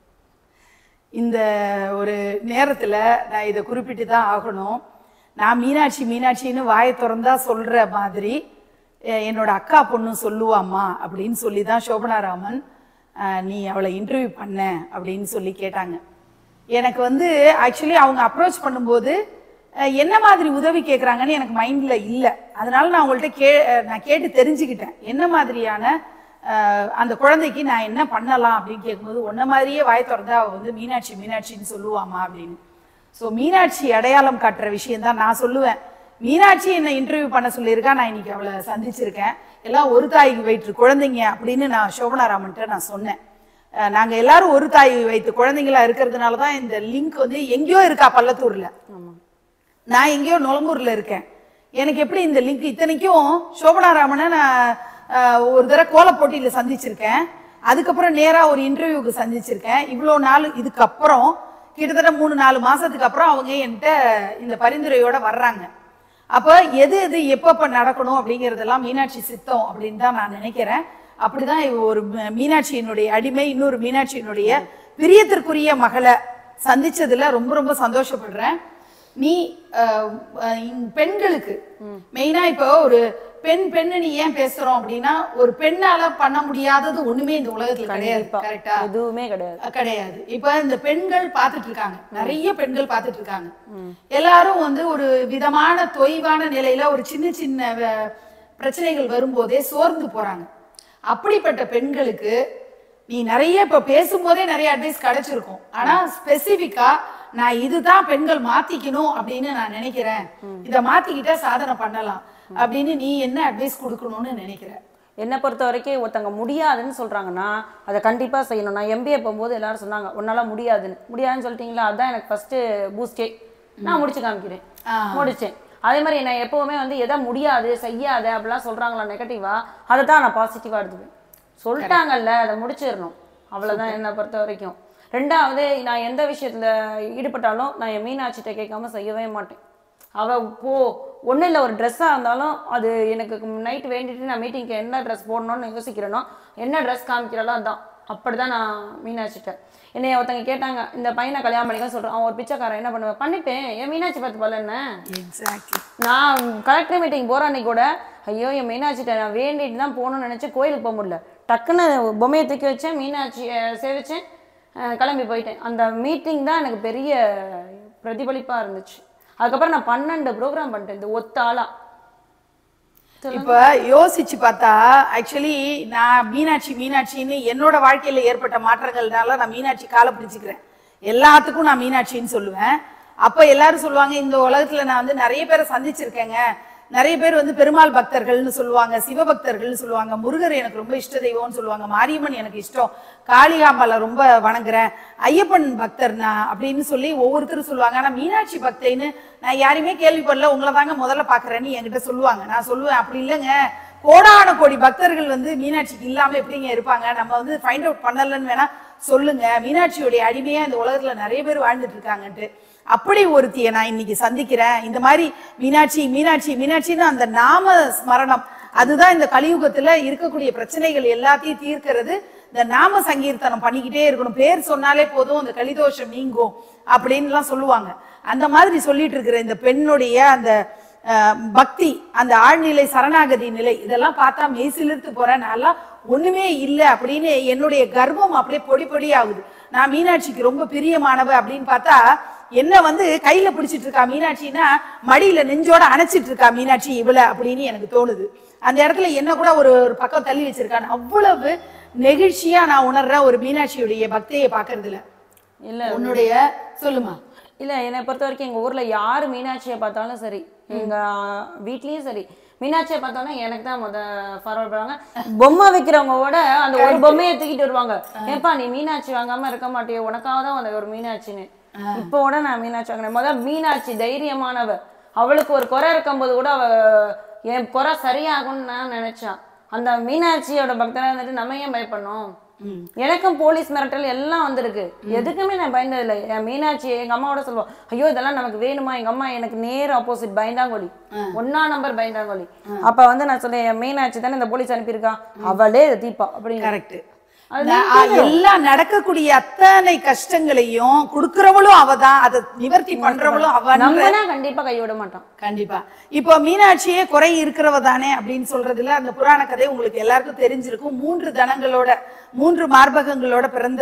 இந்த ஒரு நேரத்துல நான் இதை குறிப்பிட்டு தான் ஆகணும். நான் மீனாட்சி மீனாட்சின்னு வாயை திறந்தா சொல்ற மாதிரி என்னோட அக்கா பொண்ணு சொல்லுவாம்மா அப்படின்னு சொல்லி தான் சோபனாராமன் நீ அவளை இன்டர்வியூ பண்ண அப்படின்னு சொல்லி கேட்டாங்க. எனக்கு வந்து ஆக்சுவலி அவங்க அப்ரோச் பண்ணும்போது என்ன மாதிரி உதவி கேட்குறாங்கன்னு எனக்கு மைண்டில் இல்லை. அதனால நான் அவங்கள்ட்ட கே நான் கேட்டு தெரிஞ்சுக்கிட்டேன் என்ன மாதிரியான அந்த குழந்தைக்கு நான் என்ன பண்ணலாம் அப்படின்னு கேட்கும்போது ஒன்ன மாதிரியே வாய் திறந்தா அவள் வந்து மீனாட்சி மீனாட்சின்னு சொல்லுவாமா அப்படின்னு. ஸோ மீனாட்சி அடையாளம் காட்டுற விஷயம் தான் நான் சொல்லுவேன். மீனாட்சி என்னை இன்டர்வியூ பண்ண சொல்லியிருக்கா, நான் இன்னைக்கு அவளை சந்திச்சிருக்கேன், எல்லாம் ஒரு தாய்க்கு வயிற்று குழந்தைங்க அப்படின்னு நான் சோபனாராமன்ட்ட நான் சொன்னேன். நாங்கள் எல்லாரும் ஒரு தாய் வைத்து குழந்தைங்களா இருக்கிறதுனால தான் இந்த லிங்க் வந்து எங்கேயோ இருக்கா பள்ளத்தூர்ல, நான் எங்கேயோ நுளம்பூர்ல இருக்கேன். எனக்கு எப்படி இந்த லிங்க், இத்தனைக்கும் சோபனாராமனை நான் ஒரு தடவை கோல போட்டியில சந்திச்சிருக்கேன். அதுக்கப்புறம் நேரா ஒரு இன்டர்வியூக்கு சந்திச்சிருக்கேன். இவ்வளோ நாள் இதுக்கப்புறம் கிட்டத்தட்ட மூணு நாலு மாசத்துக்கு அப்புறம் அவங்க என்கிட்ட இந்த பரிந்துரையோட வர்றாங்க. அப்ப எது எது எப்பப்ப நடக்கணும் அப்படிங்கறதெல்லாம் மீனாட்சி சித்தம் அப்படின்னு தான் நான் நினைக்கிறேன். அப்படிதான் ஒரு மீனாட்சியினுடைய அடிமை இன்னொரு மீனாட்சியினுடைய பிரியத்திற்குரிய மகளை சந்திச்சதுல ரொம்ப ரொம்ப சந்தோஷப்படுறேன். நீ பெண்களுக்கு மெயினா இப்போ ஒரு பெண் பெண்ணு நீ ஏன் பேசுறோம் அப்படின்னா ஒரு பெண்ணால பண்ண முடியாதது ஒண்ணுமே இந்த உலகத்துல கிடையாது. கரெக்டா? எதுவுமே கிடையாது கிடையாது. இப்ப இந்த பெண்கள் பாத்துட்டு இருக்காங்க, நிறைய பெண்கள் பாத்துட்டு இருக்காங்க. எல்லாரும் வந்து ஒரு விதமான தொய்வான நிலையில ஒரு சின்ன சின்ன பிரச்சனைகள் வரும்போதே சோர்ந்து போறாங்க. அப்படிப்பட்ட பெண்களுக்கு நீ நிறைய இப்ப பேசும்போதே நிறைய அட்வைஸ் கிடைச்சிருக்கும். ஆனா ஸ்பெசிபிக்கா நான் இதுதான் பெண்கள் மாத்திக்கணும் அப்படின்னு நான் நினைக்கிறேன், இத மாத்திக்கிட்டா சாதனை பண்ணலாம் அப்படின்னு நீ என்ன அட்வைஸ் கொடுக்கணும்னு நினைக்கிற? என்னை பொறுத்த வரைக்கும் ஒருத்தங்க முடியாதுன்னு சொல்றாங்கன்னா அதை கண்டிப்பா செய்யணும். நான் எம்பிஏ போகும்போது எல்லாரும் சொன்னாங்க உன்னால முடியாதுன்னு. முடியாதுன்னு சொல்லிட்டீங்களா, அதுதான் எனக்கு ஃபர்ஸ்ட் பூஸ்டே. நான் முடிச்சு காமிக்கிறேன், முடிச்சேன். அதே மாதிரி நான் எப்பவுமே வந்து எதை முடியாது செய்யாத அப்படிலாம் சொல்றாங்களா நெகட்டிவா, அதை தான் நான் பாசிட்டிவா எடுத்துவேன். சொல்லிட்டாங்கல்ல அதை முடிச்சிடணும், அவ்வளவுதான் என்னை பொறுத்த வரைக்கும். ரெண்டாவது நான் எந்த விஷயத்துல ஈடுபட்டாலும் நான் என் மீனாட்சிட்ட கேட்காம செய்யவே மாட்டேன். அவள் போ ஒன்றும் இல்லை, ஒரு ட்ரெஸ்ஸாக இருந்தாலும் அது எனக்கு நைட்டு வேண்டிட்டு நான் மீட்டிங்க்கு என்ன ட்ரெஸ் போடணும்னு யோசிக்கிறேனோ என்ன ட்ரெஸ் காமிக்கிறாலோ அதுதான். அப்படி தான் நான் மீனாட்சிட்ட. என்னைய ஒருத்தங்க கேட்டாங்க இந்த பையனை கல்யாணம் பண்ணிக்க சொல்கிறேன், அவன் ஒரு பிச்சைக்காரன் என்ன பண்ணுவேன், பண்ணிட்டேன். என் மீனாட்சி பார்த்து போல என்ன. நான் கலெக்டர் மீட்டிங் போகிற அன்னைக்கு கூட ஐயோ என் மீனாட்சிட்ட நான் வேண்டிட்டு தான் போகணும்னு நினச்சி கோயிலுக்கு போக முடியல. டக்குன்னு பொம்மையை தூக்கி வச்சேன், மீனாட்சியை சேவிச்சேன், கிளம்பி போயிட்டேன். அந்த மீட்டிங் தான் எனக்கு பெரிய பிரதிபலிப்பாக இருந்துச்சு. அதுக்கப்புறம் நான் பன்னெண்டு ப்ரோக்ராம் பண்ணிட்டேன் இந்த ஒத்த ஆளா. இப்ப யோசிச்சு பார்த்தா ஆக்சுவலி நான் மீனாட்சி மீனாட்சின்னு என்னோட வாழ்க்கையில ஏற்பட்ட மாற்றங்கள்னால நான் மீனாட்சி காலை பிடிச்சுக்கிறேன். எல்லாத்துக்கும் நான் மீனாட்சின்னு சொல்லுவேன். அப்ப எல்லாரும் சொல்லுவாங்க இந்த உலகத்துல நான் வந்து நிறைய பேரை சந்திச்சிருக்கேங்க, நிறைய பேர் வந்து பெருமாள் பக்தர்கள்னு சொல்லுவாங்க, சிவபக்தர்கள்னு சொல்லுவாங்க, முருகர் எனக்கு ரொம்ப இஷ்ட தெய்வம்னு சொல்லுவாங்க, மாரியம்மன் எனக்கு இஷ்டம், காளிகாம்பால ரொம்ப வணங்குறேன், ஐயப்பன் பக்தர்னா அப்படின்னு சொல்லி ஒவ்வொருத்தரும் சொல்லுவாங்க. ஆனா மீனாட்சி பக்தைன்னு நான் யாரையுமே கேள்விப்படல, உங்களை தாங்க முதல்ல பாக்குறேன்னு என்கிட்ட சொல்லுவாங்க. நான் சொல்லுவேன் அப்படி இல்லைங்க, கோடான கோடி பக்தர்கள் வந்து மீனாட்சிக்கு இல்லாம எப்படிங்க இருப்பாங்க, நம்ம வந்து ஃபைண்ட் அவுட் பண்ணலன்னு வேணா சொல்லுங்க, மீனாட்சியோடைய அடிமையா இந்த உலகத்துல நிறைய பேர் வாழ்ந்துட்டு இருக்காங்கன்ட்டு. அப்படி ஒருத்தியை நான் இன்னைக்கு சந்திக்கிறேன். இந்த மாதிரி மீனாட்சி மீனாட்சி மீனாட்சின்னு அந்த நாம ஸ்மரணம் அதுதான் இந்த கலியுகத்துல இருக்கக்கூடிய பிரச்சனைகள் எல்லாத்தையும் தீர்க்கிறது. இந்த நாம சங்கீர்த்தனம் பண்ணிக்கிட்டே இருக்கணும், பேர் சொன்னாலே போதும் அந்த கலிதோஷம் நீங்கும் அப்படின்னு எல்லாம் சொல்லுவாங்க. அந்த மாதிரி சொல்லிட்டு இருக்கிற இந்த பெண்ணுடைய அந்த பக்தி, அந்த ஆழ்நிலை சரணாகதி நிலை, இதெல்லாம் பார்த்தா மெய்சிலிர்த்து போறேன். நல்லா ஒண்ணுமே இல்லை அப்படின்னு என்னுடைய கர்வம் அப்படியே பொடி பொடி ஆகுது. நான் மீனாட்சிக்கு ரொம்ப பிரியமானவ அப்படின்னு பார்த்தா என்ன வந்து கையில பிடிச்சிட்டு இருக்கா மீனாட்சின்னா மடியில நெஞ்சோட அணைச்சிட்டு இருக்கா மீனாட்சி இவள அப்படின்னு எனக்கு தோணுது. அந்த இடத்துல என்ன கூட ஒரு ஒரு பக்கம் தள்ளி வச்சிருக்கான்னு அவ்வளவு நெகிழ்ச்சியா நான் உணர்ற ஒரு மீனாட்சியுடைய பக்தியை பாக்குறதுல. இல்ல உன்னுடைய சொல்லுமா? இல்ல என்னை பொறுத்த வரைக்கும் எங்க ஊர்ல யாரு மீனாட்சியை பார்த்தாலும் சரி, எங்க வீட்லயும் சரி, மீனாட்சியை பார்த்தாலும் எனக்கு தான் முத ஃபார்வர்ட் பண்ணுவாங்க. பொம்மை வைக்கிறவங்களோட அந்த ஒரு பொம்மையை தூக்கிட்டு வருவாங்க, ஏப்பா நீ மீனாட்சி வாங்காம இருக்க மாட்டியோ, உனக்காக தான் அந்த ஒரு மீனாட்சின்னு. இப்போ கூட நான் மீனாட்சி வாங்கினேன். முதல் மீனாட்சி தைரியமானவ, அவளுக்கு ஒரு குறை இருக்கும் போது கூட அவ என் குறை சரியாகும்னு நான் நினைச்சான். அந்த மீனாட்சியோட பக்தனா இருந்துட்டு நம்ம ஏன் பயப்படணும்? எனக்கும் போலீஸ் மிரட்டல் எல்லாம் வந்திருக்கு, எதுக்குமே நான் பயந்ததில்லை. என் மீனாட்சி எங்க அம்மாவோட சொல்லுவோம், ஐயோ இதெல்லாம் நமக்கு வேணுமா? எங்க அம்மா எனக்கு நேர் ஆப்போசிட், பயந்தாங்கோலி, ஒன்னா நம்பர் பயந்தாங்கோலி. அப்ப வந்து நான் சொல்லேன் என் மீனாட்சி தானே இந்த போலீஸ் அனுப்பியிருக்கா, அவளே தீப்பா அப்படின்னு. கரெக்ட். எல்லாம் நடக்கக்கூடிய அத்தனை கஷ்டங்களையும் கொடுக்கறவளும் அவதான், அதை நிவர்த்தி பண்றவளும் அவ. கண்டிப்பா கைவிட மாட்டான். கண்டிப்பா. இப்போ மீனாட்சியே குறை இருக்கிறவ தானே அப்படின்னு சொல்றதுல அந்த புராண கதை உங்களுக்கு எல்லாருக்கும் தெரிஞ்சிருக்கும். மூன்று தனங்களோட மூன்று மார்பகங்களோட பிறந்த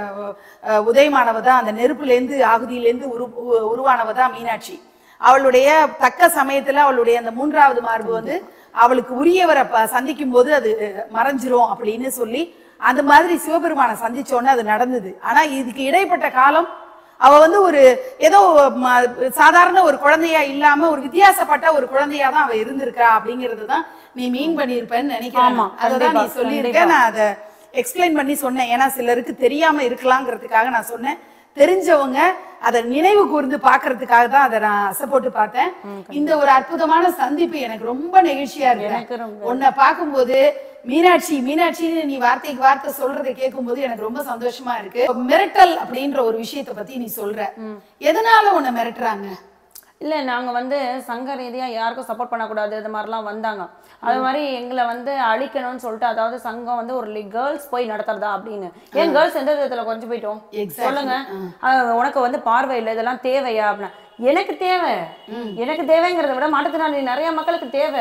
உதயமானவதான், அந்த நெருப்புல இருந்து ஆகுதியிலேருந்து உரு உருவானவதான் மீனாட்சி. அவளுடைய தக்க சமயத்துல அவளுடைய அந்த மூன்றாவது மார்பு வந்து அவளுக்கு உரியவரை சந்திக்கும் போது அது மறைஞ்சிரும் அப்படின்னு சொல்லி அந்த மாதிரி சிவபெருமானை சந்திச்சோன்னு அது நடந்தது. ஆனா இதுக்கு இடைப்பட்ட காலம் அவ வந்து ஒரு ஏதோ சாதாரண ஒரு குழந்தையா இல்லாம ஒரு வித்தியாசப்பட்ட ஒரு குழந்தையா தான் அவ இருந்திருக்கா அப்படிங்கறதுதான் நீ மீன் பண்ணிருப்பேன்னு நினைக்கிறேன். அததான் நீ சொல்லியிருக்க. நான் அதை எக்ஸ்பிளைன் பண்ணி சொன்னேன், ஏன்னா சிலருக்கு தெரியாம இருக்கலாங்கிறதுக்காக நான் சொன்னேன். தெரிஞ்சவங்க அதை நினைவு கூர்ந்து பாக்குறதுக்காக தான் அதை நான் அசைப்போட்டு பார்த்தேன். இந்த ஒரு அற்புதமான சந்திப்பு எனக்கு ரொம்ப நெகிழ்ச்சியா இருக்கு. உன்னை பார்க்கும்போது மீனாட்சி மீனாட்சின்னு நீ வார்த்தைக்கு வார்த்தை சொல்றதை கேட்கும்போது எனக்கு ரொம்ப சந்தோஷமா இருக்கு. மிரட்டல் அப்படின்ற ஒரு விஷயத்தை பத்தி நீ சொல்ற, எதனால உன்னை மிரட்டுறாங்க? இல்லை, நாங்கள் வந்து சங்க ரீதியாக யாருக்கும் சப்போர்ட் பண்ணக்கூடாது இது மாதிரிலாம் வந்தாங்க. அது மாதிரி எங்களை வந்து அழிக்கணும்னு சொல்லிட்டு, அதாவது சங்கம் வந்து ஒரு கேர்ள்ஸ் போய் நடத்துறதா அப்படின்னு. ஏன் கேர்ள்ஸ் எந்த விதத்தில் குறைஞ்சு போயிட்டோம் சொல்லுங்க? உனக்கு வந்து பார்வை இல்லை, இதெல்லாம் தேவையா அப்படின்னா, எனக்கு தேவை. எனக்கு தேவைங்கிறத விட மாற்றுத்திறனாளி நிறைய மக்களுக்கு தேவை,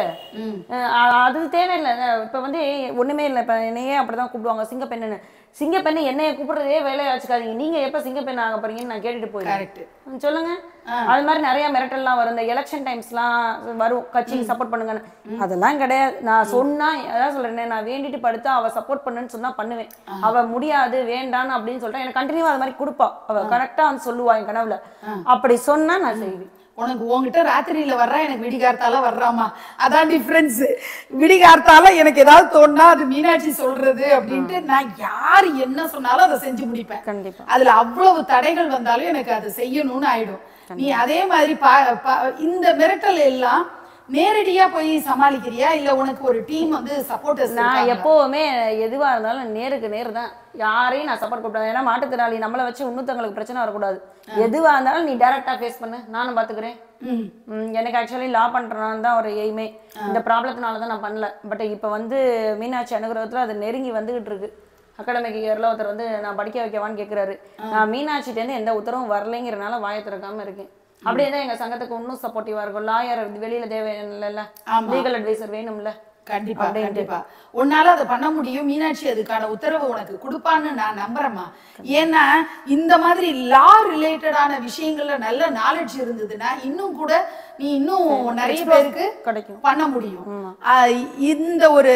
அது தேவையில்லை. இப்போ வந்து ஒன்றுமே இல்லை. இப்போ என்னையே அப்படிதான் கூப்பிடுவாங்க சிங்க பெண்ணுன்னு. சிங்க பெண்ணு என்னைய கூப்பிடுறதே வேலையை வச்சுக்காதீங்க, நீங்க எப்ப சிங்க பெண் ஆக போறீங்கன்னு நான் கேட்டுட்டு போயிருக்கேன். சொல்லுங்க. அது மாதிரி நிறைய மிரட்டல்லாம் வரும். இந்த எலெக்ஷன் டைம்ஸ்லாம் வரும், கட்சிக்கு சப்போர்ட் பண்ணுங்கன்னு. அதெல்லாம் கிடையாது. நான் சொன்னா அதான் சொல்றேன், நான் வேண்டிட்டு படுத்தா அவ சப்போர்ட் பண்ணுன்னு சொன்னா பண்ணுவேன். அவ முடியாது வேண்டான்னு அப்படின்னு சொல்லிட்டா எனக்கு கண்டினியூவா அது மாதிரி கொடுப்பா. அவ கரெக்டா வந்து சொல்லுவா என் கனவுல. அப்படி சொன்னா நான் செய்வேன். உனக்கு உங்ககிட்ட ராத்திரியில வர்றா, எனக்கு விடிகார்த்தால வர்றாமா, அதான் டிஃபரன்ஸ். விடிகார்த்தால எனக்கு ஏதாவது தோணுனா அது மீனாட்சி சொல்றது அப்படின்ட்டு நான் யாரு என்ன சொன்னாலும் அதை செஞ்சு முடிப்பேன். கண்டிப்பா. அதுல அவ்வளவு தடைகள் வந்தாலும் எனக்கு அதை செய்யணும்னு ஆயிடும். நீ அதே மாதிரி இந்த மிரட்டல் எல்லாம் நேரடியா போய் சமாளிக்கிறியா, இல்ல உனக்கு ஒரு டீம் வந்து சப்போர்ட்டர்ஸ்? நான் எப்பவுமே எதுவா இருந்தாலும் நேருக்கு நேர் தான், யாரையும் நான் சப்போர்ட் கொடுப்பேன். ஏன்னா மாற்றுத்திறனாளி நம்மளை வச்சு இன்னொருத்தவங்களுக்கு பிரச்சனை வரக்கூடாது. எதுவா இருந்தாலும் நீ டைரக்டா ஃபேஸ் பண்ணு, நானும் பாத்துக்கிறேன். எனக்கு ஆக்சுவலி லா பண்றேன்னு தான் ஒரு எய்மே. இந்த ப்ராப்ளத்தினாலதான் நான் பண்ணல. பட் இப்ப வந்து மீனாட்சி அனுகிரகத்துல அது நெருங்கி வந்துகிட்டு இருக்கு. அகாடமிக் இயர்ல ஒருத்தர் வந்து நான் படிக்க வைக்கவான்னு கேட்கிறாரு. நான் மீனாட்சிட்ட இருந்து எந்த உத்தரவும் வரலைங்கிறனால வாயை திறக்காம இருக்கேன். அப்படியே தான் எங்க சங்கத்துக்கு இன்னும் சப்போர்ட்டிவா இருக்கும். லாயர் வெளியில தேவை இல்லைல்ல, லீகல் அட்வைசர் வேணும்ல. கண்டிப்பா கண்டிப்பா உன்னால அதை பண்ண முடியும். மீனாட்சி அதுக்கான உத்தரவு உனக்கு கொடுப்பான்னு நான் நம்புறேம்மா. ஏன்னா இந்த மாதிரி லா ரிலேட்டடான விஷயங்கள்ல நல்ல நாலேஜ் இருந்ததுன்னா இன்னும் கூட நீ இன்னும் நிறைய பேருக்கு கிடைக்கும் பண்ண முடியும். இந்த ஒரு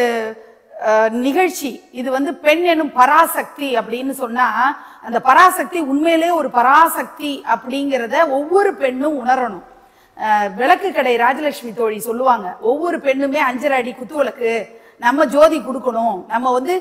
நிகழ்ச்சி இது வந்து பெண் எனும் பராசக்தி அப்படின்னு சொன்னா, அந்த பராசக்தி உண்மையிலே ஒரு பராசக்தி அப்படிங்கிறத ஒவ்வொரு பெண்ணும் உணரணும். விளக்கு கடை ராஜலட்சுமி தோழி சொல்லுவாங்க, ஒவ்வொரு பெண்ணுமே அஞ்சரை அடி குத்துவிளக்கு, நம்ம ஜோதி கொடுக்கணும், நம்ம வந்து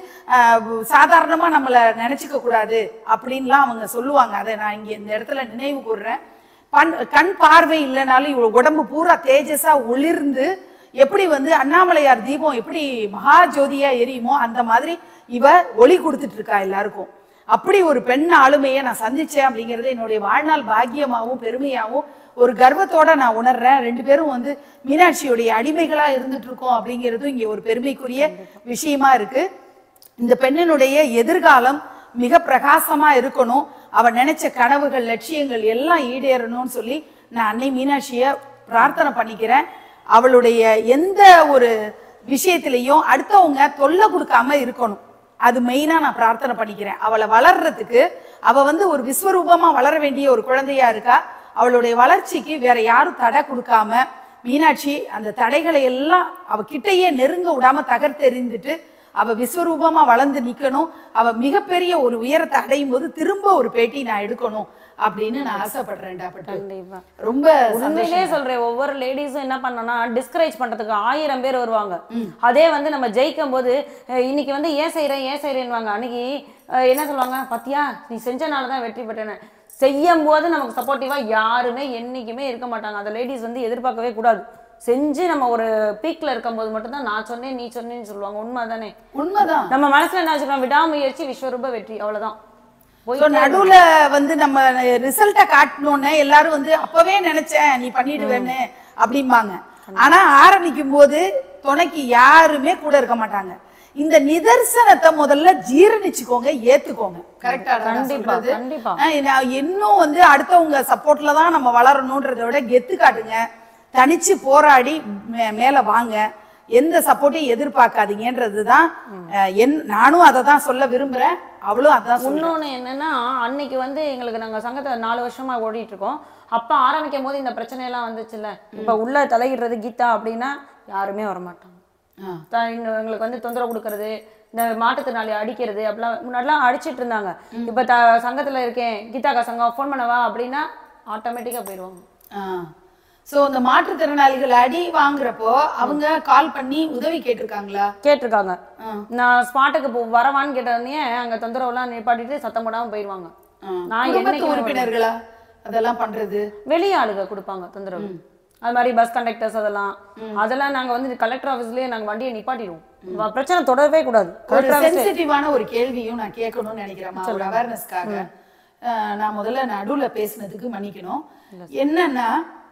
சாதாரணமா நம்மளை நினைச்சுக்க கூடாது அப்படின்லாம் அவங்க சொல்லுவாங்க. அதை நான் இங்க இந்த இடத்துல நினைவு கூறுறேன். பண் கண் பார்வை இல்லைனாலும் இவ்வளவு உடம்பு பூரா தேஜஸா ஒளிர்ந்து எப்படி வந்து அண்ணாமலையார் தீபம் எப்படி மகா ஜோதியா எரியுமோ அந்த மாதிரி இவ ஒளி கொடுத்துட்டு இருக்கா எல்லாருக்கும். அப்படி ஒரு பெண் ஆளுமையை நான் சந்திச்சேன் அப்படிங்கிறது என்னுடைய வாழ்நாள் பாக்கியமாகவும் பெருமையாகவும் ஒரு கர்வத்தோட நான் உணர்றேன். ரெண்டு பேரும் வந்து மீனாட்சியுடைய அடிமைகளா இருந்துட்டு இருக்கோம் அப்படிங்கிறதும் இங்க ஒரு பெருமைக்குரிய விஷயமா இருக்கு. இந்த பெண்ணினுடைய எதிர்காலம் மிக பிரகாசமா இருக்கணும், அவ நினைச்ச கனவுகள் லட்சியங்கள் எல்லாம் ஈடேறணும்னு சொல்லி நான் அன்னை மீனாட்சிய பிரார்த்தனை பண்ணிக்கிறேன். அவளுடைய எந்த ஒரு விஷயத்திலையும் அடுத்தவங்க தொல்லை கொடுக்காம இருக்கணும், அது மெயினா நான் பிரார்த்தனை பண்ணிக்கிறேன். அவளை வளர்றதுக்கு அவ வந்து ஒரு விஸ்வரூபமா வளர வேண்டிய ஒரு குழந்தையா இருக்கா. அவளுடைய வளர்ச்சிக்கு வேற யாரும் தடை கொடுக்காம மீனாட்சி அந்த தடைகளை எல்லாம் அவ கிட்டையே நெருங்க விடாம தகர்த்தெறிந்துட்டு அவ விஸ்வரூபமா வளர்ந்து நிக்கணும். அவ மிகப்பெரிய ஒரு உயரத்தை அடையும் போது திரும்ப ஒரு பேட்டி நான் எடுக்கணும் அப்படின்னு நான் ஆசைப்படுறேன்டா. கண்டிப்பா ரொம்ப உண்மையிலே சொல்றேன். ஒவ்வொரு லேடிஸும் என்ன பண்ணனா டிஸ்கரேஜ் பண்றதுக்கு ஆயிரம் பேர் வருவாங்க. அதே வந்து நம்ம ஜெயிக்கும் போது இன்னைக்கு வந்து ஏன் செய்யறேன் ஏன் செய்யறேன்னுவாங்க. அன்னைக்கு என்ன சொல்லுவாங்க, பத்தியா நீ செஞ்சனாலதான் வெற்றி பெற்றேன்னு. செய்யும் போது நமக்கு சப்போர்ட்டிவா யாருமே என்னைக்குமே இருக்க மாட்டாங்க. அந்த லேடிஸ் வந்து எதிர்பார்க்கவே கூடாது. செஞ்சு நம்ம ஒரு பீக்ல இருக்கும் போது மட்டும் தான் நான் சொன்னேன் நீ சொன்னேன்னு சொல்லுவாங்க. உண்மைதானே? உண்மைதான். நம்ம மனசுல என்ன வச்சுக்கலாம், விடாமுயற்சி விஸ்வரூப வெற்றி, அவ்வளவுதான். நடுவுல வந்து நம்ம ரிசல்ட்ட காட்டணும்னு எல்லாரும் வந்து அப்பவே நினைச்சேன் நீ பண்ணிடுவேன்னு அப்படிம்பாங்க. ஆனா ஆரம்பிக்கும் போது துணைக்கு யாருமே கூட இருக்க மாட்டாங்க. இந்த நிதர்சனத்தை முதல்ல ஜீரணிச்சுக்கோங்க, ஏத்துக்கோங்க. கரெக்டா? இன்னும் வந்து அடுத்தவங்க சப்போர்ட்ல தான் நம்ம வளரணும்ன்றத விட கெத்து காட்டுங்க, தனிச்சு போராடி மேல வாங்க, எந்த சப்போர்ட்டையும் எதிர்பார்க்காதீங்கன்றதுதான் என் நானும் அதை தான் சொல்ல விரும்புறேன். அவளும் அதான். இன்னொன்னு என்னன்னா, அன்னைக்கு வந்து எங்களுக்கு நாங்க சங்கத்தை நாலு வருஷமா ஓடிட்டு இருக்கோம். அப்ப ஆரம்பிக்கும் போது இந்த பிரச்சனை எல்லாம் வந்துச்சுல்ல, இப்ப உள்ள தலையிடுறது கீதா அப்படின்னா யாருமே வரமாட்டாங்க. எங்களுக்கு வந்து தொந்தரவு கொடுக்கறது, இந்த மாற்றுத்திறனாளி அடிக்கிறது அப்படிலாம் முன்னாடிலாம் அடிச்சிட்டு இருந்தாங்க. இப்ப த சங்கத்துல இருக்கேன் கீதாக்கா சங்கம் ஃபோன் பண்ணவா அப்படின்னா ஆட்டோமேட்டிக்கா போயிடுவாங்க. சோ இந்த மாற்றுத்திறனாளிகள் அடி வாங்குறப்போ அவங்க கால் பண்ணி உதவி கேட்டிருக்காங்களா? கேட்டிருக்காங்க. நான் ஸ்பாட்டுக்கு வரவான்னு கேட்டோடனே அங்க தொந்தரவு எல்லாம் நிப்பாட்டிட்டு சத்தம் போடாம போயிடுவாங்க. நான் என்னைக்கு உறுப்பினர்களா அதெல்லாம் பண்றது? வெளியாளுக கொடுப்பாங்க தொந்தரவு. அது மாதிரி பஸ் கண்டக்டர்ஸ் அதெல்லாம் அதெல்லாம் நாங்க வந்து கலெக்டர் ஆபீஸ்லயே நாங்க வண்டியை நிப்பாட்டிடுவோம். பிரச்சனை தொடரவே கூடாது. ஒரு சென்சிட்டிவான ஒரு கேள்வியும் நான் கேட்கணும்னு நினைக்கிறேன் ஒரு அவேர்னஸ்க்காக. நான் முதல்ல நடுவுல பேசினதுக்கு மன்னிக்கணும். என்னன்னா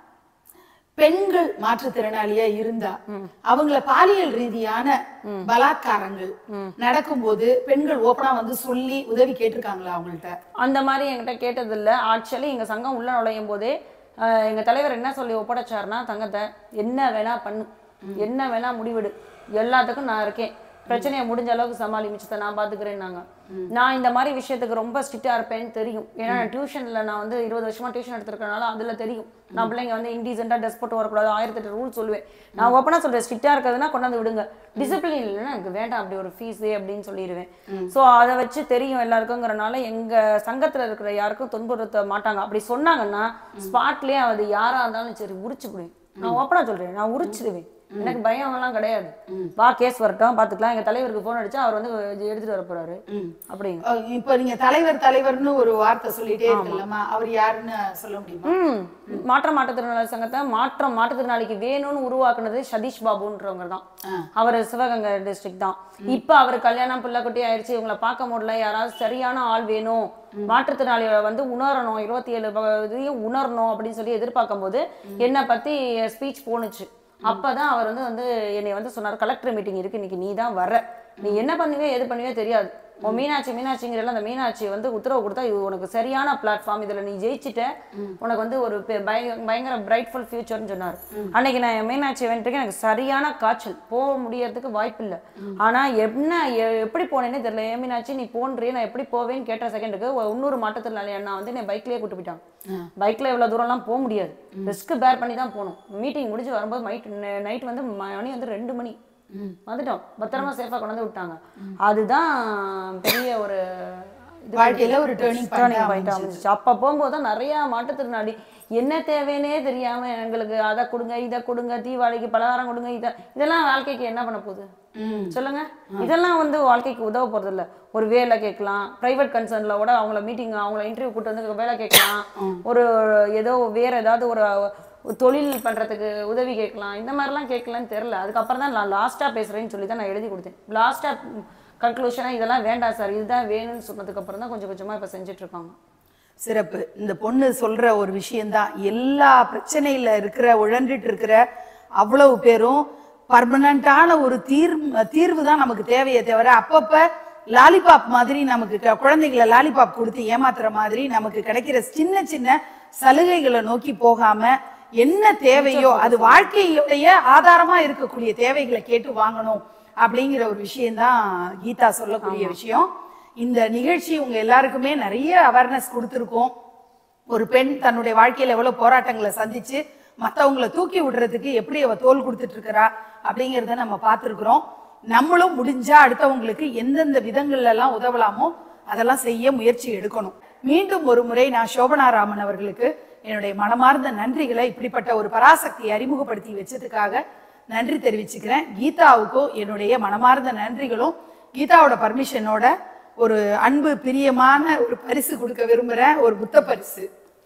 பெண்கள் மாற்றுத்திறனாளியா இருந்தா அவங்கள பாலியல் ரீதியான பலாத்காரங்கள் நடக்கும்போது பெண்கள் ஓப்பனா வந்து சொல்லி உதவி கேட்டிருக்காங்களா அவங்கள்ட்ட? அந்த மாதிரி என்கிட்ட கேட்டது இல்ல. ஆக்சுவலி எங்க சங்கம் உள்ள நுழையும் போதே எங்க தலைவர் என்ன சொல்லி ஒப்படைச்சாருன்னா, தங்கத்தை என்ன வேணா பண்ணு, என்ன வேணா முடிவெடு, எல்லாத்துக்கும் நான் இருக்கேன், பிரச்சனையை முடிஞ்ச அளவுக்கு சமாளி, மிச்சத்தை நான் பாத்துக்கிறேன்னாங்க. நான் இந்த மாதிரி விஷயத்துக்கு ரொம்ப ஸ்ட்ரிக்டா இருப்பேன்னு தெரியும். ஏன்னா டியூஷன்ல நான் வந்து இருபது வருஷமா டியூஷன் எடுத்திருக்கனால அதுல தெரியும் நான் பிள்ளைங்க வந்து இன்டீசென்டா ட்ரெஸ் போட்டு வரக்கூடாது, ஆயிரத்தி எட்டு ரூல் சொல்லுவேன். நான் ஓப்பனா சொல்றேன், ஸ்ட்ரிக்டா இருக்கிறதுனா கொண்டாந்து விடுங்க, டிசிப்ளின் இல்லைன்னா எனக்கு வேண்டாம் அப்படி ஒரு ஃபீஸே அப்படின்னு சொல்லிடுவேன். ஸோ அதை வச்சு தெரியும் எல்லாருக்குங்கிறனால எங்க சங்கத்துல இருக்கிற யாருக்கும் துன்புறுத்த மாட்டாங்க. அப்படி சொன்னாங்கன்னா ஸ்பாட்லயே அது யாரா இருந்தாலும் சரி உரிச்சு விடுவேன். நான் ஓப்பனா சொல்றேன், நான் உரிச்சிடுவேன். எனக்கு பயம் எல்லாம் கிடையாது. வா கேஸ் வரட்டும் பாத்துக்கலாம். எங்க தலைவருக்கு போன் அடிச்சா அவர் வந்து எடுத்துட்டு வர போறாரு அப்படிங்க. இப்ப நீங்க தலைவர் தலைவர்னு ஒரு வார்த்தை சொல்லிட்டே இருக்கலாமா, அவர் யாருன்னு சொல்ல முடியுமா? மாற்ற மாற்றுத்திறனாளி சங்கத்தை மாற்ற மாற்றுத்திறனாளிக்கு வேணும்னு உருவாக்குனது சதீஷ் பாபுன்றவங்க தான். அவர் சிவகங்கை டிஸ்ட்ரிக்ட் தான். இப்ப அவர் கல்யாணம் பிள்ளை குட்டி ஆயிடுச்சு, இவங்களை பார்க்க முடியல, யாராவது சரியான ஆள் வேணும், மாற்றுத்திறனாளிகளை வந்து உணரணும், இருபத்தி ஏழு இதையும் உணரணும் அப்படின்னு சொல்லி எதிர்பார்க்கும் போது என்னை பத்தி ஸ்பீச் போனுச்சு. அப்பதான் அவர் வந்து வந்து என்னை வந்து சொன்னார், கலெக்டர் மீட்டிங் இருக்கு இன்னைக்கு, நீ தான் வர, நீ என்ன பண்ணுவே எது பண்ணுவே தெரியாது, உன் மீனாட்சி மீனாட்சிங்கிறல அந்த மீனாட்சி வந்து உத்தரவு கொடுத்தா இது உனக்கு சரியான பிளாட்ஃபார்ம், இதுல நீ ஜெயிச்சுட்ட, உனக்கு வந்து ஒரு பயங்கர பிரைட்ஃபுல் ஃபியூச்சர்னு சொன்னார். அன்னைக்கு நான் மீனாட்சி வந்துட்டு எனக்கு சரியான காய்ச்சல், போக முடியறதுக்கு வாய்ப்பு இல்லை. ஆனா என்ன எப்படி போனேன்னே தெரியல. ஏன் மீனாட்சி நீ போன்றியே, நான் எப்படி போவேன்னு கேட்ட செகண்டுக்கு இன்னொரு மாற்றத்தினால அண்ணா வந்து என்னை பைக்லயே கூட்டு போயிட்டாங்க. பைக்ல இவ்வளவு தூரம்லாம் போக முடியாது, ரிஸ்க் பேர் பண்ணி தான் போகணும். மீட்டிங் முடிஞ்சு வரும்போது நைட் நைட் வந்து மணி வந்து ரெண்டு மணி வந்துட்டோம், பத்திரமா சேஃபா கொண்டு வந்து விட்டாங்க. அதுதான் பெரிய ஒரு வாழ்க்கையில ஒரு டர்னிங் பாயிண்ட் அமைஞ்சிச்சு. அப்ப போகும்போதுதான் நிறைய மாற்றுத்திறனாளி என்ன தேவைன்னே தெரியாம எங்களுக்கு அதை கொடுங்க இதை கொடுங்க, தீபாவளிக்கு பலகாரம் கொடுங்க, இதை இதெல்லாம் வாழ்க்கைக்கு என்ன பண்ண போகுது சொல்லுங்க? இதெல்லாம் வந்து வாழ்க்கைக்கு உதவ போறது இல்ல. ஒரு வேலை கேட்கலாம், பிரைவேட் கன்சர்ன்ல கூட அவங்கள மீட்டிங் அவங்கள இன்டர்வியூ கூட்டு வந்து வேலை கேட்கலாம், ஒரு ஏதோ வேற ஏதாவது ஒரு தொழில் பண்றதுக்கு உதவி கேட்கலாம், இந்த மாதிரிலாம் கேட்கலான்னு தெரியல. அதுக்கப்புறம் தான் நான் லாஸ்டா பேசுறேன்னு சொல்லி தான் நான் எழுதி கொடுத்தேன். லாஸ்டா கன்க்ளூஷனா இதெல்லாம் வேண்டாம் சார், இதுதான் வேணும்னு சொன்னதுக்கு அப்புறம் தான் கொஞ்சம் கொஞ்சமா இப்ப செஞ்சுட்டு இருக்காங்க. சிறப்பு. இந்த பொண்ணு சொல்ற ஒரு விஷயம்தான், எல்லா பிரச்சனையில இருக்கிற உழன்றிட்டு இருக்கிற அவ்வளவு பேரும் பர்மனண்டான ஒரு தீர்வு தீர்வு தான் நமக்கு தேவையே தவிர அப்பப்ப லாலிபாப் மாதிரி நமக்கு குழந்தைகளை லாலிபாப் கொடுத்து ஏமாத்துற மாதிரி நமக்கு கிடைக்கிற சின்ன சின்ன சலுகைகளை நோக்கி போகாம என்ன தேவையோ அது வாழ்க்கையுடைய ஆதாரமா இருக்கக்கூடிய தேவைகளை கேட்டு வாங்கணும் அப்படிங்கிற ஒரு விஷயம்தான் கீதா சொல்லக்கூடிய விஷயம். இந்த நிகழ்ச்சி உங்க எல்லாருக்குமே நிறைய அவேர்னஸ் கொடுத்துருக்கோம். ஒரு பெண் தன்னுடைய வாழ்க்கையில எவ்வளவு போராட்டங்களை சந்திச்சு மற்றவங்களை தூக்கி விடுறதுக்கு எப்படி அவ தோல் கொடுத்துட்டு இருக்கிறா அப்படிங்கிறத நம்ம பார்த்துருக்குறோம். நம்மளும் முடிஞ்சா அடுத்தவங்களுக்கு எந்தெந்த விதங்கள்ல எல்லாம் உதவலாமோ அதெல்லாம் செய்ய முயற்சி எடுக்கணும். மீண்டும் ஒரு முறை நான் சோபனா ராமன் அவர்களுக்கு என்னுடைய மனமார்ந்த நன்றிகளை இப்படிப்பட்ட ஒரு பராசக்தியை அறிமுகப்படுத்தி வச்சதுக்காக நன்றி தெரிவிச்சுக்கிறேன். கீதாவுக்கும் என்னுடைய மனமார்ந்த நன்றிகளும், கீதாவோட பர்மிஷனோட ஒரு அன்பு பிரியமான ஒரு பரிசு கொடுக்க விரும்புறேன், ஒரு புத்த பரிசு.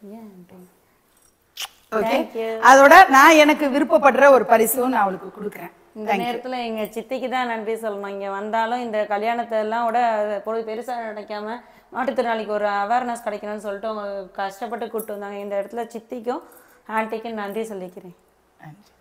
அதோட நான் எனக்கு விருப்பப்படுற ஒரு பரிசும் நான் அவளுக்கு கொடுக்குறேன். இந்த நேரத்துல எங்க சித்திக்கு தான் நன்றி சொல்லணும். இங்க வந்தாலும் இந்த கல்யாணத்தை எல்லாம் விட பொழுது பெருசா நினைக்காம மாற்றுத்திறனாளிக்கு ஒரு அவேர்னஸ் கிடைக்கணும்னு சொல்லிட்டு அவங்க கஷ்டப்பட்டு கூப்பிட்டு வந்தாங்க. இந்த இடத்துல சித்திக்கும் ஆன்ட்டிக்கும் நன்றி சொல்லிக்கிறேன். நன்றி.